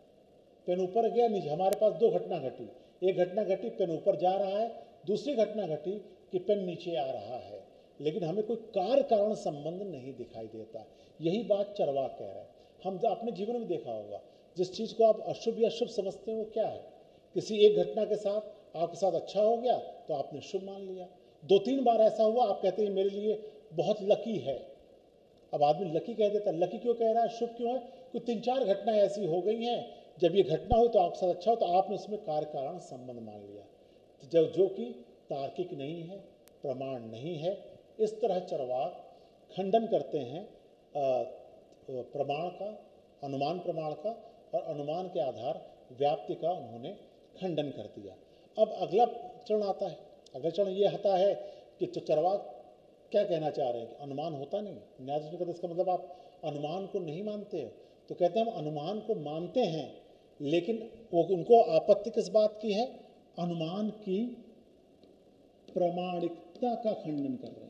Speaker 2: पेन ऊपर गया, नीचे, हमारे पास दो घटना घटी, एक घटना घटी पेन ऊपर जा रहा है, दूसरी घटना घटी कि पेन नीचे आ रहा है, लेकिन हमें कोई कार्य कारण संबंध नहीं दिखाई देता। यही बात चरवाक कह रहा है। हम अपने जीवन में देखा होगा, जिस चीज़ को आप अशुभ या शुभ समझते हैं वो क्या है, किसी एक घटना के साथ आपके साथ अच्छा हो गया तो आपने शुभ मान लिया, दो तीन बार ऐसा हुआ आप कहते हैं मेरे लिए बहुत लकी है। अब आदमी लकी कह देता है, लकी क्यों कह रहा है, शुभ क्यों है? कुछ तीन चार घटनाएं ऐसी हो गई हैं, जब ये घटना हुई तो आपके साथ अच्छा हो तो आपने उसमें कार्य कारण संबंध मान लिया, तो जब जो कि तार्किक नहीं है, प्रमाण नहीं है। इस तरह चरवाक खंडन करते हैं प्रमाण का, अनुमान प्रमाण का, और अनुमान के आधार व्याप्ति का उन्होंने खंडन कर दिया। अब अगला चरण आता है, अगला चरण ये आता है कि तो चरवाक क्या कहना चाह रहे हैं कि अनुमान होता नहीं। न्यायदर्शन कहते इसका मतलब आप अनुमान को नहीं मानते हो, तो कहते हैं हम अनुमान को मानते हैं, लेकिन वो उनको आपत्ति किस बात की है, अनुमान की प्रामाणिकता का खंडन कर रहे हैं।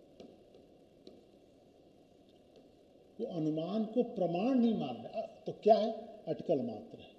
Speaker 2: वो अनुमान को प्रमाण नहीं मान रहे, तो क्या है, अटकल मात्र है।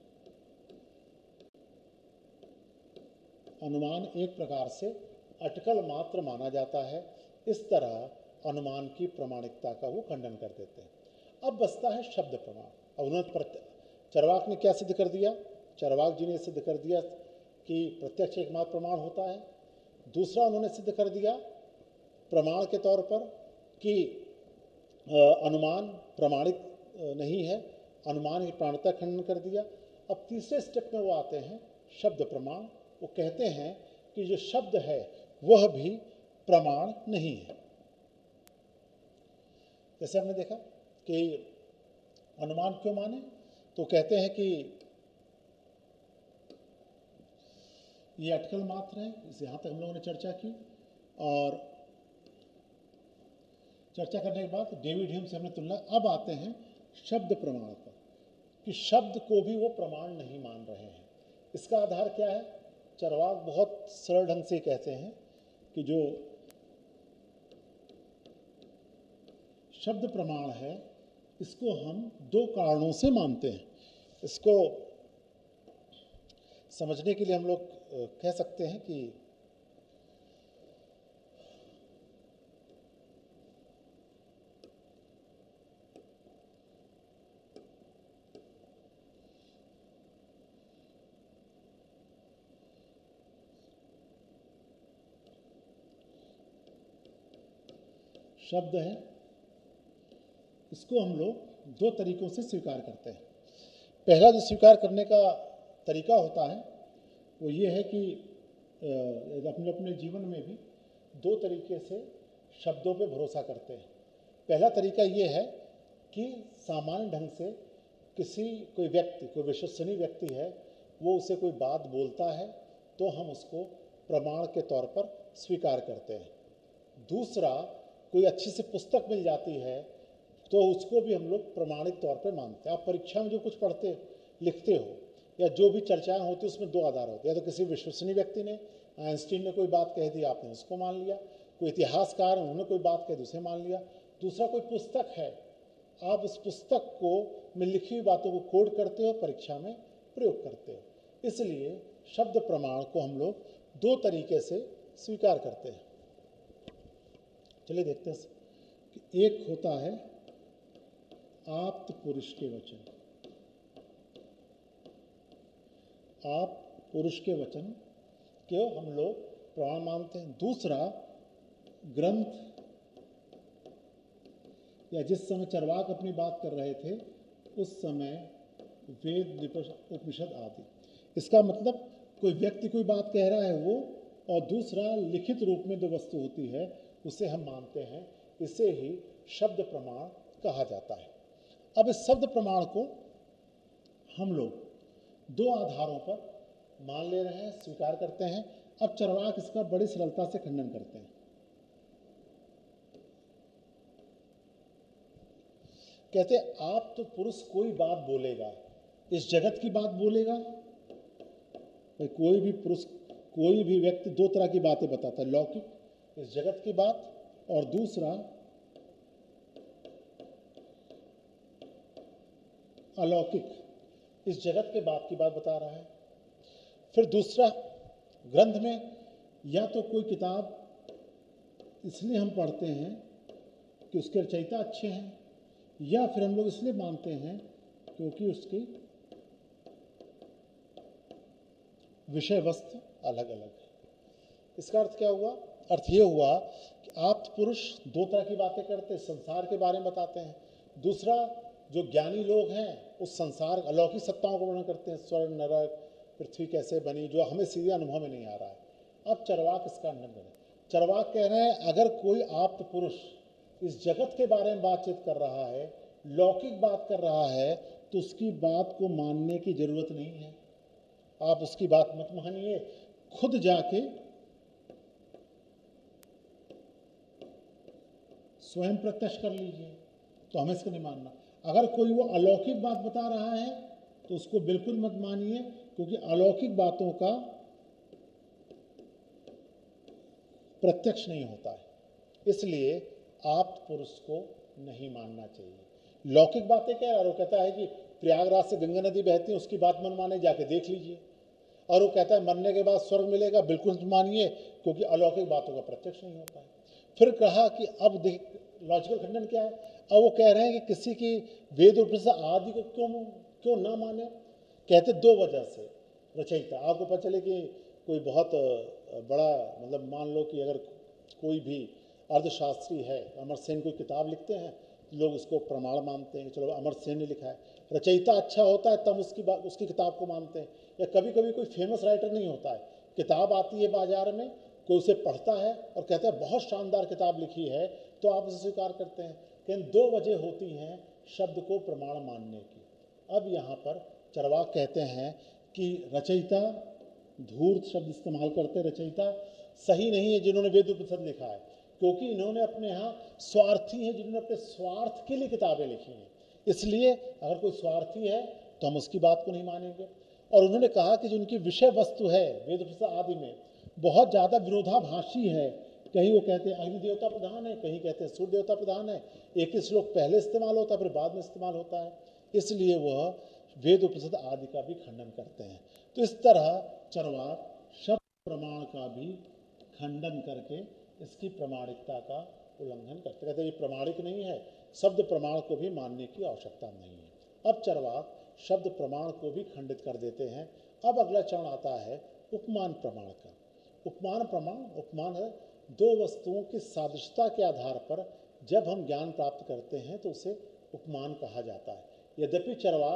Speaker 2: अनुमान एक प्रकार से अटकल मात्र माना जाता है। इस तरह अनुमान की प्रामाणिकता का वो खंडन कर देते हैं। अब बचता है शब्द प्रमाण। अब उन्होंने चरवाक ने क्या सिद्ध कर दिया, चरवाक जी ने सिद्ध कर दिया कि प्रत्यक्ष एकमात्र प्रमाण होता है। दूसरा उन्होंने सिद्ध कर दिया प्रमाण के तौर पर कि अनुमान प्रमाणिक नहीं है, अनुमान की प्रामाणिकता खंडन कर दिया। अब तीसरे स्टेप में वो आते हैं शब्द प्रमाण। वो कहते हैं कि जो शब्द है वह भी प्रमाण नहीं है। जैसे हमने देखा कि अनुमान क्यों माने, तो कहते हैं कि ये अटकल मात्र है। इस यहाँ तक हम लोगों ने चर्चा की, और चर्चा करने के बाद डेविड ह्यूम से हमने तुलना। अब आते हैं शब्द प्रमाण पर, कि शब्द को भी वो प्रमाण नहीं मान रहे हैं। इसका आधार क्या है, चरवाक बहुत सरल ढंग से कहते हैं कि जो शब्द प्रमाण है इसको हम दो कारणों से मानते हैं। इसको समझने के लिए हम लोग कह सकते हैं कि शब्द है, इसको हम लोग दो तरीकों से स्वीकार करते हैं। पहला जो स्वीकार करने का तरीका होता है वो ये है कि अपने अपने जीवन में भी दो तरीके से शब्दों पे भरोसा करते हैं। पहला तरीका ये है कि सामान्य ढंग से किसी कोई व्यक्ति, कोई विश्वसनीय व्यक्ति है, वो उसे कोई बात बोलता है तो हम उसको प्रमाण के तौर पर स्वीकार करते हैं। दूसरा, कोई अच्छी सी पुस्तक मिल जाती है तो उसको भी हम लोग प्रमाणिक तौर पर मानते हैं। आप परीक्षा में जो कुछ पढ़ते लिखते हो या जो भी चर्चाएं होती है उसमें दो आधार होते हैं, या तो किसी विश्वसनीय व्यक्ति ने, आइंस्टीन ने कोई बात कह दी, आपने उसको मान लिया, कोई इतिहासकार उन्होंने कोई बात कह दी उसे मान लिया। दूसरा, कोई पुस्तक है, आप उस पुस्तक को में लिखी हुई बातों को कोड करते हो, परीक्षा में प्रयोग करते हो। इसलिए शब्द प्रमाण को हम लोग दो तरीके से स्वीकार करते हैं। चलिए देखते हैं कि एक होता है आप्त पुरुष के वचन, आप पुरुष के वचन को हम लोग प्रमाण मानते हैं। दूसरा, ग्रंथ, या जिस समय चरवाक अपनी बात कर रहे थे उस समय वेद, उपनिषद आदि। इसका मतलब कोई व्यक्ति कोई बात कह रहा है वो, और दूसरा लिखित रूप में जो वस्तु होती है उसे हम मानते हैं। इसे ही शब्द प्रमाण कहा जाता है। अब इस शब्द प्रमाण को हम लोग दो आधारों पर मान ले रहे हैं, स्वीकार करते हैं। अब चरवाक इसका बड़ी सरलता से खंडन करते हैं। कहते आप तो पुरुष कोई बात बोलेगा, इस जगत की बात बोलेगा। भाई कोई भी पुरुष, कोई भी व्यक्ति दो तरह की बातें बताता है, लौकिक, इस जगत की बात, और दूसरा अलौकिक, इस जगत के बात की बात बता रहा है। फिर दूसरा, ग्रंथ में या तो कोई किताब इसलिए हम पढ़ते हैं कि उसके रचयिता अच्छे हैं, या फिर हम लोग इसलिए मानते हैं क्योंकि उसकी विषय वस्तु अलग अलग है। इसका अर्थ क्या हुआ? अर्थ ये हुआ कि आप पुरुष दो तरह की बातें करते हैं, संसार के बारे में बताते हैं। दूसरा, जो ज्ञानी लोग हैं उस संसार अलौकिक सत्ताओं को वर्णन करते हैं, स्वर्ग, नरक, पृथ्वी कैसे बनी, जो हमें सीधे अनुभव में नहीं आ रहा है। अब चरवाक इसका खंडन करें। चरवाक कह रहे हैं अगर कोई आप्त पुरुष इस जगत के बारे में बातचीत कर रहा है, लौकिक बात कर रहा है, तो उसकी बात को मानने की जरूरत नहीं है। आप उसकी बात मत मानिए, खुद जाके स्वयं प्रत्यक्ष कर लीजिए, तो हमें इसको नहीं मानना। अगर कोई वो अलौकिक बात बता रहा है तो उसको बिल्कुल मत मानिए, क्योंकि अलौकिक बातों का प्रत्यक्ष नहीं होता है, इसलिए आप पुरुष को नहीं मानना चाहिए। लौकिक बातें क्या है, वो कहता है कि प्रयागराज से गंगा नदी बहती है, उसकी बात मन माने, जाके देख लीजिए। और वो कहता है मरने के बाद स्वर्ग मिलेगा, बिल्कुल मानिए, क्योंकि अलौकिक बातों का प्रत्यक्ष नहीं होता है। फिर कहा कि अब देख लॉजिकल खंडन क्या है। अब वो कह रहे हैं कि किसी की वेद उपनिषद आदि को क्यों क्यों ना माने। कहते दो वजह से। रचयिता, आपको पता चले कि कोई बहुत बड़ा, मतलब मान लो कि अगर कोई भी अर्थशास्त्री है, अमर सेन कोई किताब लिखते हैं, लोग उसको प्रमाण मानते हैं, चलो अमर सेन ने लिखा है। रचयिता अच्छा होता है तब उसकी बात, उसकी किताब को मानते हैं। या कभी कभी कोई फेमस राइटर नहीं होता है, किताब आती है बाजार में, कोई उसे पढ़ता है और कहता है बहुत शानदार किताब लिखी है, तो आप उसे स्वीकार करते हैं। लेकिन दो वजह होती हैं शब्द को प्रमाण मानने की। अब यहाँ पर चरवाक कहते हैं कि रचयिता, धूर्त शब्द इस्तेमाल करते हैं, रचयिता सही नहीं है जिन्होंने वेद उपनिषद लिखा है, क्योंकि इन्होंने अपने यहाँ स्वार्थी हैं, जिन्होंने अपने स्वार्थ के लिए किताबें लिखी हैं। इसलिए अगर कोई स्वार्थी है तो हम उसकी बात को नहीं मानेंगे। और उन्होंने कहा कि जो उनकी विषय वस्तु है वेद उपनिषद आदि में बहुत ज़्यादा विरोधाभासी है। कहीं वो कहते हैं अग्नि देवता प्रधान है, कहीं कहते हैं सूर्य देवता प्रधान है, एक ही श्लोक पहले इस्तेमाल होता है फिर बाद में इस्तेमाल होता है, इसलिए वह वेद उपनिषद आदि का भी खंडन करते हैं। तो इस तरह चरवाक शब्द प्रमाण का भी खंडन करके इसकी प्रमाणिकता का उल्लंघन करते, कहते ये प्रमाणिक नहीं है, शब्द प्रमाण को भी मानने की आवश्यकता नहीं है। अब चरवाक शब्द प्रमाण को भी खंडित कर देते हैं। अब अगला चरण आता है उपमान प्रमाण का। उपमान प्रमाण, उपमान है दो वस्तुओं की सादृश्यता के आधार पर जब हम ज्ञान प्राप्त करते हैं तो उसे उपमान कहा जाता है। यद्यपि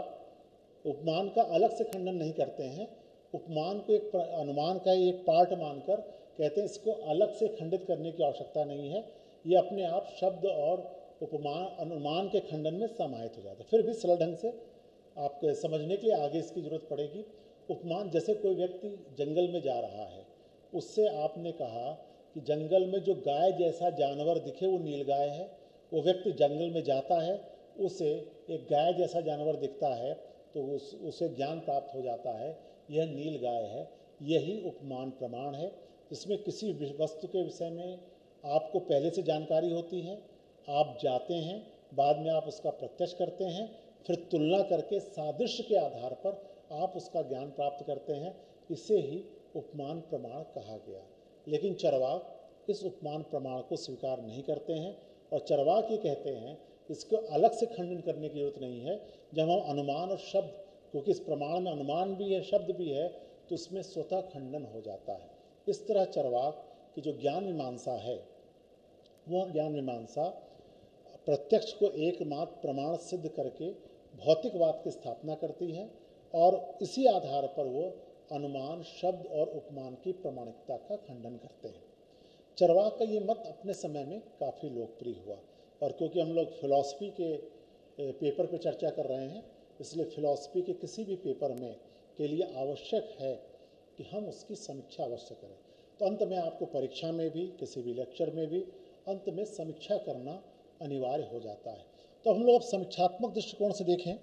Speaker 2: चरवाक उपमान का अलग से खंडन नहीं करते हैं, उपमान को एक अनुमान का एक पार्ट मानकर कहते हैं इसको अलग से खंडित करने की आवश्यकता नहीं है, ये अपने आप शब्द और उपमान अनुमान के खंडन में समाहित हो जाता है। फिर भी सरल ढंग से आप समझने के लिए आगे इसकी ज़रूरत पड़ेगी। उपमान, जैसे कोई व्यक्ति जंगल में जा रहा है, उससे आपने कहा कि जंगल में जो गाय जैसा जानवर दिखे वो नीलगाय है। वो व्यक्ति जंगल में जाता है, उसे एक गाय जैसा जानवर दिखता है तो उस उसे ज्ञान प्राप्त हो जाता है, यह नीलगाय है। यही उपमान प्रमाण है, जिसमें किसी वस्तु के विषय में आपको पहले से जानकारी होती है, आप जाते हैं, बाद में आप उसका प्रत्यक्ष करते हैं, फिर तुलना करके सादृश्य के आधार पर आप उसका ज्ञान प्राप्त करते हैं। इसे ही उपमान प्रमाण कहा गया। लेकिन चरवाक इस उपमान प्रमाण को स्वीकार नहीं करते हैं और चरवाक ये कहते हैं इसको अलग से खंडन करने की जरूरत नहीं है। जब हम अनुमान और शब्द, क्योंकि इस प्रमाण में अनुमान भी है शब्द भी है, तो इसमें स्वतः खंडन हो जाता है। इस तरह चरवाक की जो ज्ञान मीमांसा है, वह ज्ञान मीमांसा प्रत्यक्ष को एकमात्र प्रमाण सिद्ध करके भौतिकवाद की स्थापना करती है और इसी आधार पर वो अनुमान, शब्द और उपमान की प्रमाणिकता का खंडन करते हैं। चरवाक का ये मत अपने समय में काफ़ी लोकप्रिय हुआ, और क्योंकि हम लोग फिलॉसफी के पेपर पे चर्चा कर रहे हैं, इसलिए फिलॉसफी के किसी भी पेपर में के लिए आवश्यक है कि हम उसकी समीक्षा अवश्य करें। तो अंत में आपको परीक्षा में भी, किसी भी लेक्चर में भी अंत में समीक्षा करना अनिवार्य हो जाता है। तो हम लोग समीक्षात्मक दृष्टिकोण से देखें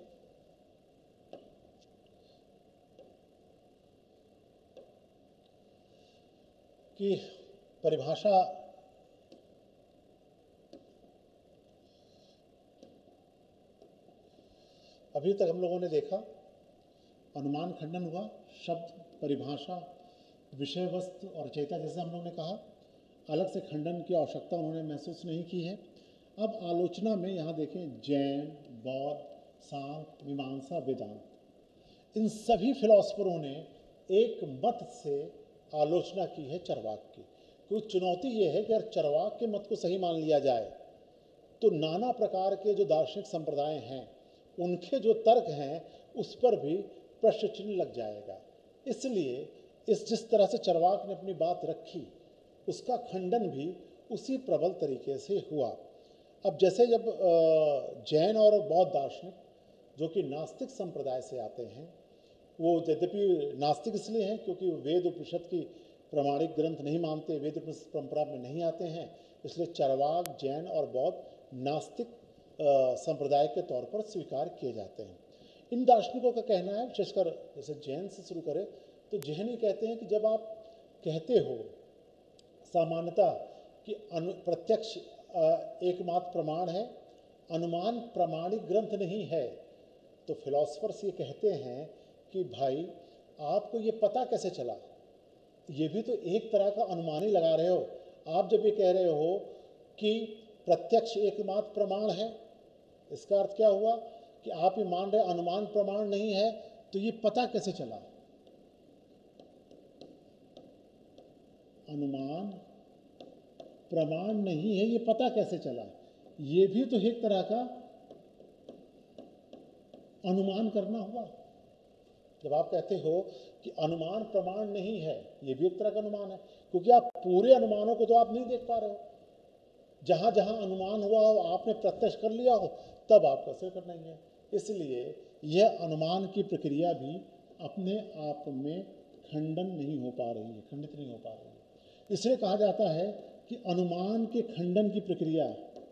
Speaker 2: कि परिभाषा अभी तक हम लोगों ने देखा, अनुमान खंडन हुआ, शब्द, परिभाषा, विषय वस्तु और रचयिता, जैसे हम लोगों ने कहा, अलग से खंडन की आवश्यकता उन्होंने महसूस नहीं की है। अब आलोचना में यहाँ देखें, जैन, बौद्ध, सांख्य, मीमांसा, वेदांत, इन सभी फिलॉसफरों ने एक मत से आलोचना की है चरवाक की। क्योंकि चुनौती ये है कि अगर चरवाक के मत को सही मान लिया जाए तो नाना प्रकार के जो दार्शनिक संप्रदाय हैं उनके जो तर्क हैं उस पर भी प्रश्न चिन्ह लग जाएगा। इसलिए इस जिस तरह से चरवाक ने अपनी बात रखी उसका खंडन भी उसी प्रबल तरीके से हुआ। अब जैसे जब जैन और बौद्ध दार्शनिक जो कि नास्तिक संप्रदाय से आते हैं, वो यद्यपि नास्तिक इसलिए हैं क्योंकि वेद उपनिषद की प्रमाणिक ग्रंथ नहीं मानते, वेद उपनिषद परंपरा में नहीं आते हैं, इसलिए चरवाक, जैन और बौद्ध नास्तिक संप्रदाय के तौर पर स्वीकार किए जाते हैं। इन दार्शनिकों का कहना है, विशेषकर जैसे जैन से शुरू करें तो जैन ही कहते हैं कि जब आप कहते हो सामान्यतः कि अनु प्रत्यक्ष एकमात्र प्रमाण है, अनुमान प्रमाणिक ग्रंथ नहीं है, तो फिलॉसफर्स ये कहते हैं कि भाई आपको ये पता कैसे चला, ये भी तो एक तरह का अनुमान ही लगा रहे हो। आप जब ये कह रहे हो कि प्रत्यक्ष एकमात्र प्रमाण है, इसका अर्थ क्या हुआ कि आप ये मान रहे अनुमान प्रमाण नहीं है, तो ये पता कैसे चला, अनुमान प्रमाण नहीं है, ये पता कैसे चला, ये भी तो एक तरह का अनुमान करना हुआ। जब आप कहते हो कि अनुमान प्रमाण नहीं है, ये भी एक तरह का अनुमान है, क्योंकि आप पूरे अनुमानों को तो आप नहीं देख पा रहे हो। जहाँ जहाँ अनुमान हुआ हो आपने प्रत्यक्ष कर लिया हो, तब आप कैसे कर लेंगे। इसलिए यह अनुमान की प्रक्रिया भी अपने आप में खंडन नहीं हो पा रही है, खंडित नहीं हो पा रही है। इसलिए कहा जाता है कि अनुमान के खंडन की प्रक्रिया,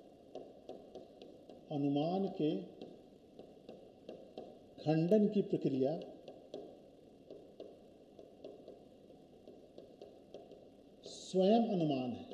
Speaker 2: अनुमान के खंडन की प्रक्रिया स्वयं अनुमान है।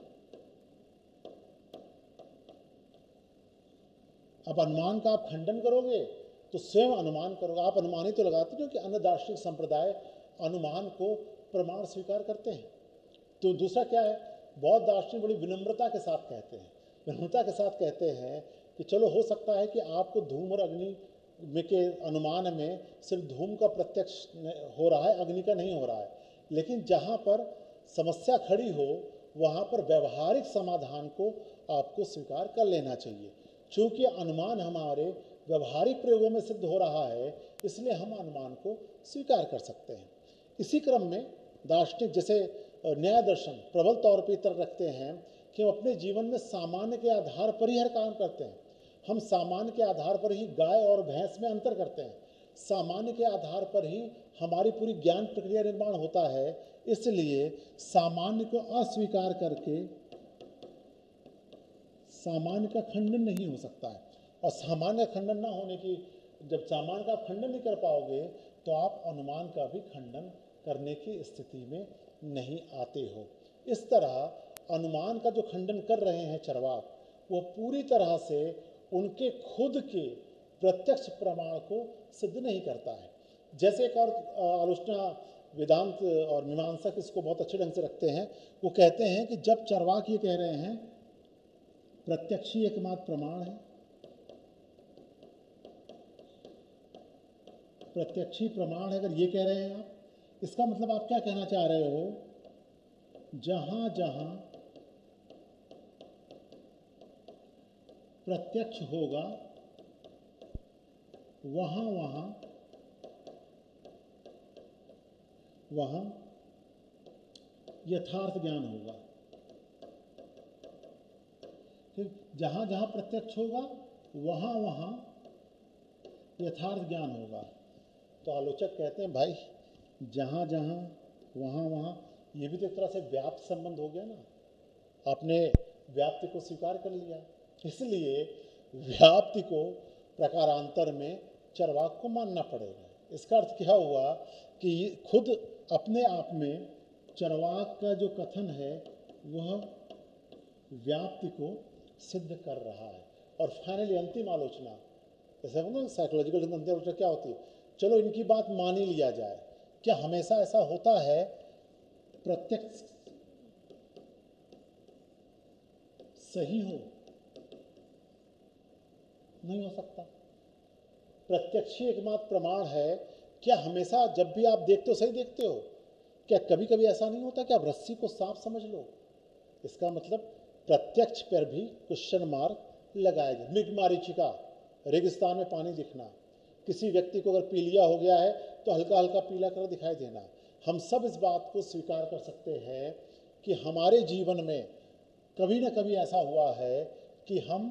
Speaker 2: अब अनुमान का आप खंडन करोगे तो स्वयं अनुमान करोगे। आप अनुमान ही तो लगाते हो कि अन्य दार्शनिक संप्रदाय अनुमान को प्रमाण स्वीकार करते हैं। तो दूसरा क्या है, बौद्ध दार्शनिक बड़ी विनम्रता के साथ कहते हैं, विनम्रता के साथ कहते हैं कि चलो हो सकता है कि आपको धूम और अग्नि में के अनुमान में सिर्फ धूम का प्रत्यक्ष हो रहा है, अग्नि का नहीं हो रहा है, लेकिन जहाँ पर समस्या खड़ी हो वहाँ पर व्यवहारिक समाधान को आपको स्वीकार कर लेना चाहिए। चूँकि अनुमान हमारे व्यवहारिक प्रयोगों में सिद्ध हो रहा है, इसलिए हम अनुमान को स्वीकार कर सकते हैं। इसी क्रम में दार्शनिक जैसे न्याय दर्शन प्रबल तौर पर तर्क रखते हैं कि हम अपने जीवन में सामान्य के आधार पर ही हर काम करते हैं। हम सामान्य के आधार पर ही गाय और भैंस में अंतर करते हैं। सामान्य के आधार पर ही हमारी पूरी ज्ञान प्रक्रिया निर्माण होता है। इसलिए सामान्य को अस्वीकार करके सामान्य का खंडन नहीं हो सकता है। और सामान्य का खंडन ना होने की, जब सामान्य का आप खंडन नहीं कर पाओगे तो आप अनुमान का भी खंडन करने की स्थिति में नहीं आते हो। इस तरह अनुमान का जो खंडन कर रहे हैं चरवाक, वो पूरी तरह से उनके खुद के प्रत्यक्ष प्रमाण को सिद्ध नहीं करता है। जैसे एक और आलोचना वेदांत और मीमांसक इसको बहुत अच्छे ढंग से रखते हैं। वो कहते हैं कि जब चरवाक ये कह रहे हैं प्रत्यक्ष ही एकमात्र प्रमाण है, प्रत्यक्ष ही प्रमाण है, अगर ये कह रहे हैं आप, इसका मतलब आप क्या कहना चाह रहे हो? जहां जहां प्रत्यक्ष होगा वहां वहां वहां यथार्थ ज्ञान होगा। ठीक, जहां जहां प्रत्यक्ष होगा वहां वहां यथार्थ ज्ञान होगा। तो आलोचक कहते हैं भाई जहां जहां वहां वहां, ये भी तो एक तरह से व्याप्त संबंध हो गया ना, आपने व्याप्ति को स्वीकार कर लिया। इसलिए व्याप्ति को प्रकारांतर में चरवाक को मानना पड़ेगा। इसका अर्थ क्या हुआ कि खुद अपने आप में चरवाक का जो कथन है वह व्याप्ति को सिद्ध कर रहा है। और फाइनली अंतिम आलोचना, जैसे ना साइकोलॉजिकल अंतिम आलोचना क्या होती है, चलो इनकी बात मान ही लिया जाए। क्या हमेशा ऐसा होता है प्रत्यक्ष सही हो? नहीं हो सकता। प्रत्यक्ष ही एकमात्र प्रमाण है। क्या हमेशा जब भी आप देखते हो सही देखते हो? क्या कभी कभी ऐसा नहीं होता कि आप रस्सी को सांप समझ लो? इसका मतलब प्रत्यक्ष पर भी क्वेश्चन मार्क लगाया जाए। मृगमारीचिका, रेगिस्तान में पानी दिखना, किसी व्यक्ति को अगर पीलिया हो गया है तो हल्का हल्का पीला कलर दिखाई देना। हम सब इस बात को स्वीकार कर सकते हैं कि हमारे जीवन में कभी ना कभी ऐसा हुआ है कि हम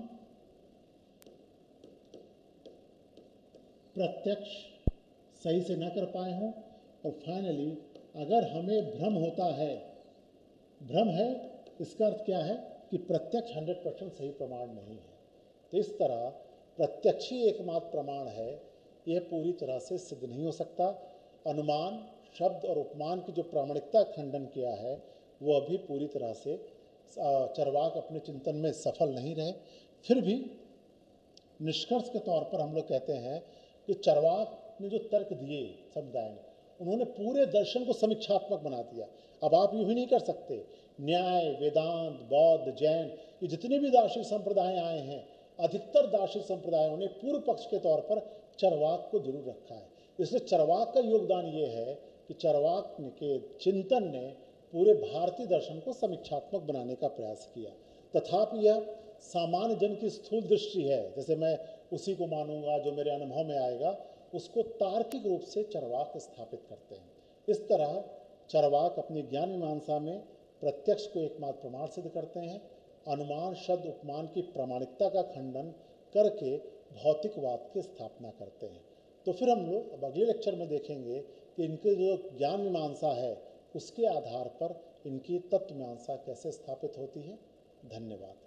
Speaker 2: प्रत्यक्ष सही से ना कर पाए हों। और फाइनली अगर हमें भ्रम होता है, भ्रम है, इसका अर्थ क्या है कि प्रत्यक्ष हंड्रेड परसेंट सही प्रमाण नहीं है। तो इस तरह प्रत्यक्ष ही एकमात्र प्रमाण है, यह पूरी तरह से सिद्ध नहीं हो सकता। अनुमान, शब्द और उपमान की जो प्रामाणिकता खंडन किया है वो अभी पूरी तरह से चरवाक अपने चिंतन में सफल नहीं रहे। फिर भी निष्कर्ष के तौर पर हम लोग कहते हैं कि चरवाक ने जो तर्क दिए समुदाय ने, उन्होंने पूरे दर्शन को समीक्षात्मक बना दिया। अब आप यूं ही नहीं कर सकते। न्याय, वेदांत, बौद्ध, जैन, ये जितने भी दार्शनिक संप्रदाय आए हैं, अधिकतर दार्शनिक संप्रदायों ने पूर्व पक्ष के तौर पर चरवाक को जरूर रखा है। इसलिए चरवाक का योगदान ये है कि चरवाक के चिंतन ने पूरे भारतीय दर्शन को समीक्षात्मक बनाने का प्रयास किया। तथापि यह सामान्य जन की स्थूल दृष्टि है, जैसे मैं उसी को मानूंगा जो मेरे अनुभव में आएगा, उसको तार्किक रूप से चरवाक स्थापित करते हैं। इस तरह चरवाक अपनी ज्ञान मीमांसा में प्रत्यक्ष को एकमात्र प्रमाण सिद्ध करते हैं, अनुमान, शब्द, उपमान की प्रामाणिकता का खंडन करके भौतिकवाद की स्थापना करते हैं। तो फिर हम लोग अब अगले लेक्चर में देखेंगे कि इनके जो ज्ञान मीमांसा है उसके आधार पर इनकी तत्व मीमांसा कैसे स्थापित होती है। धन्यवाद।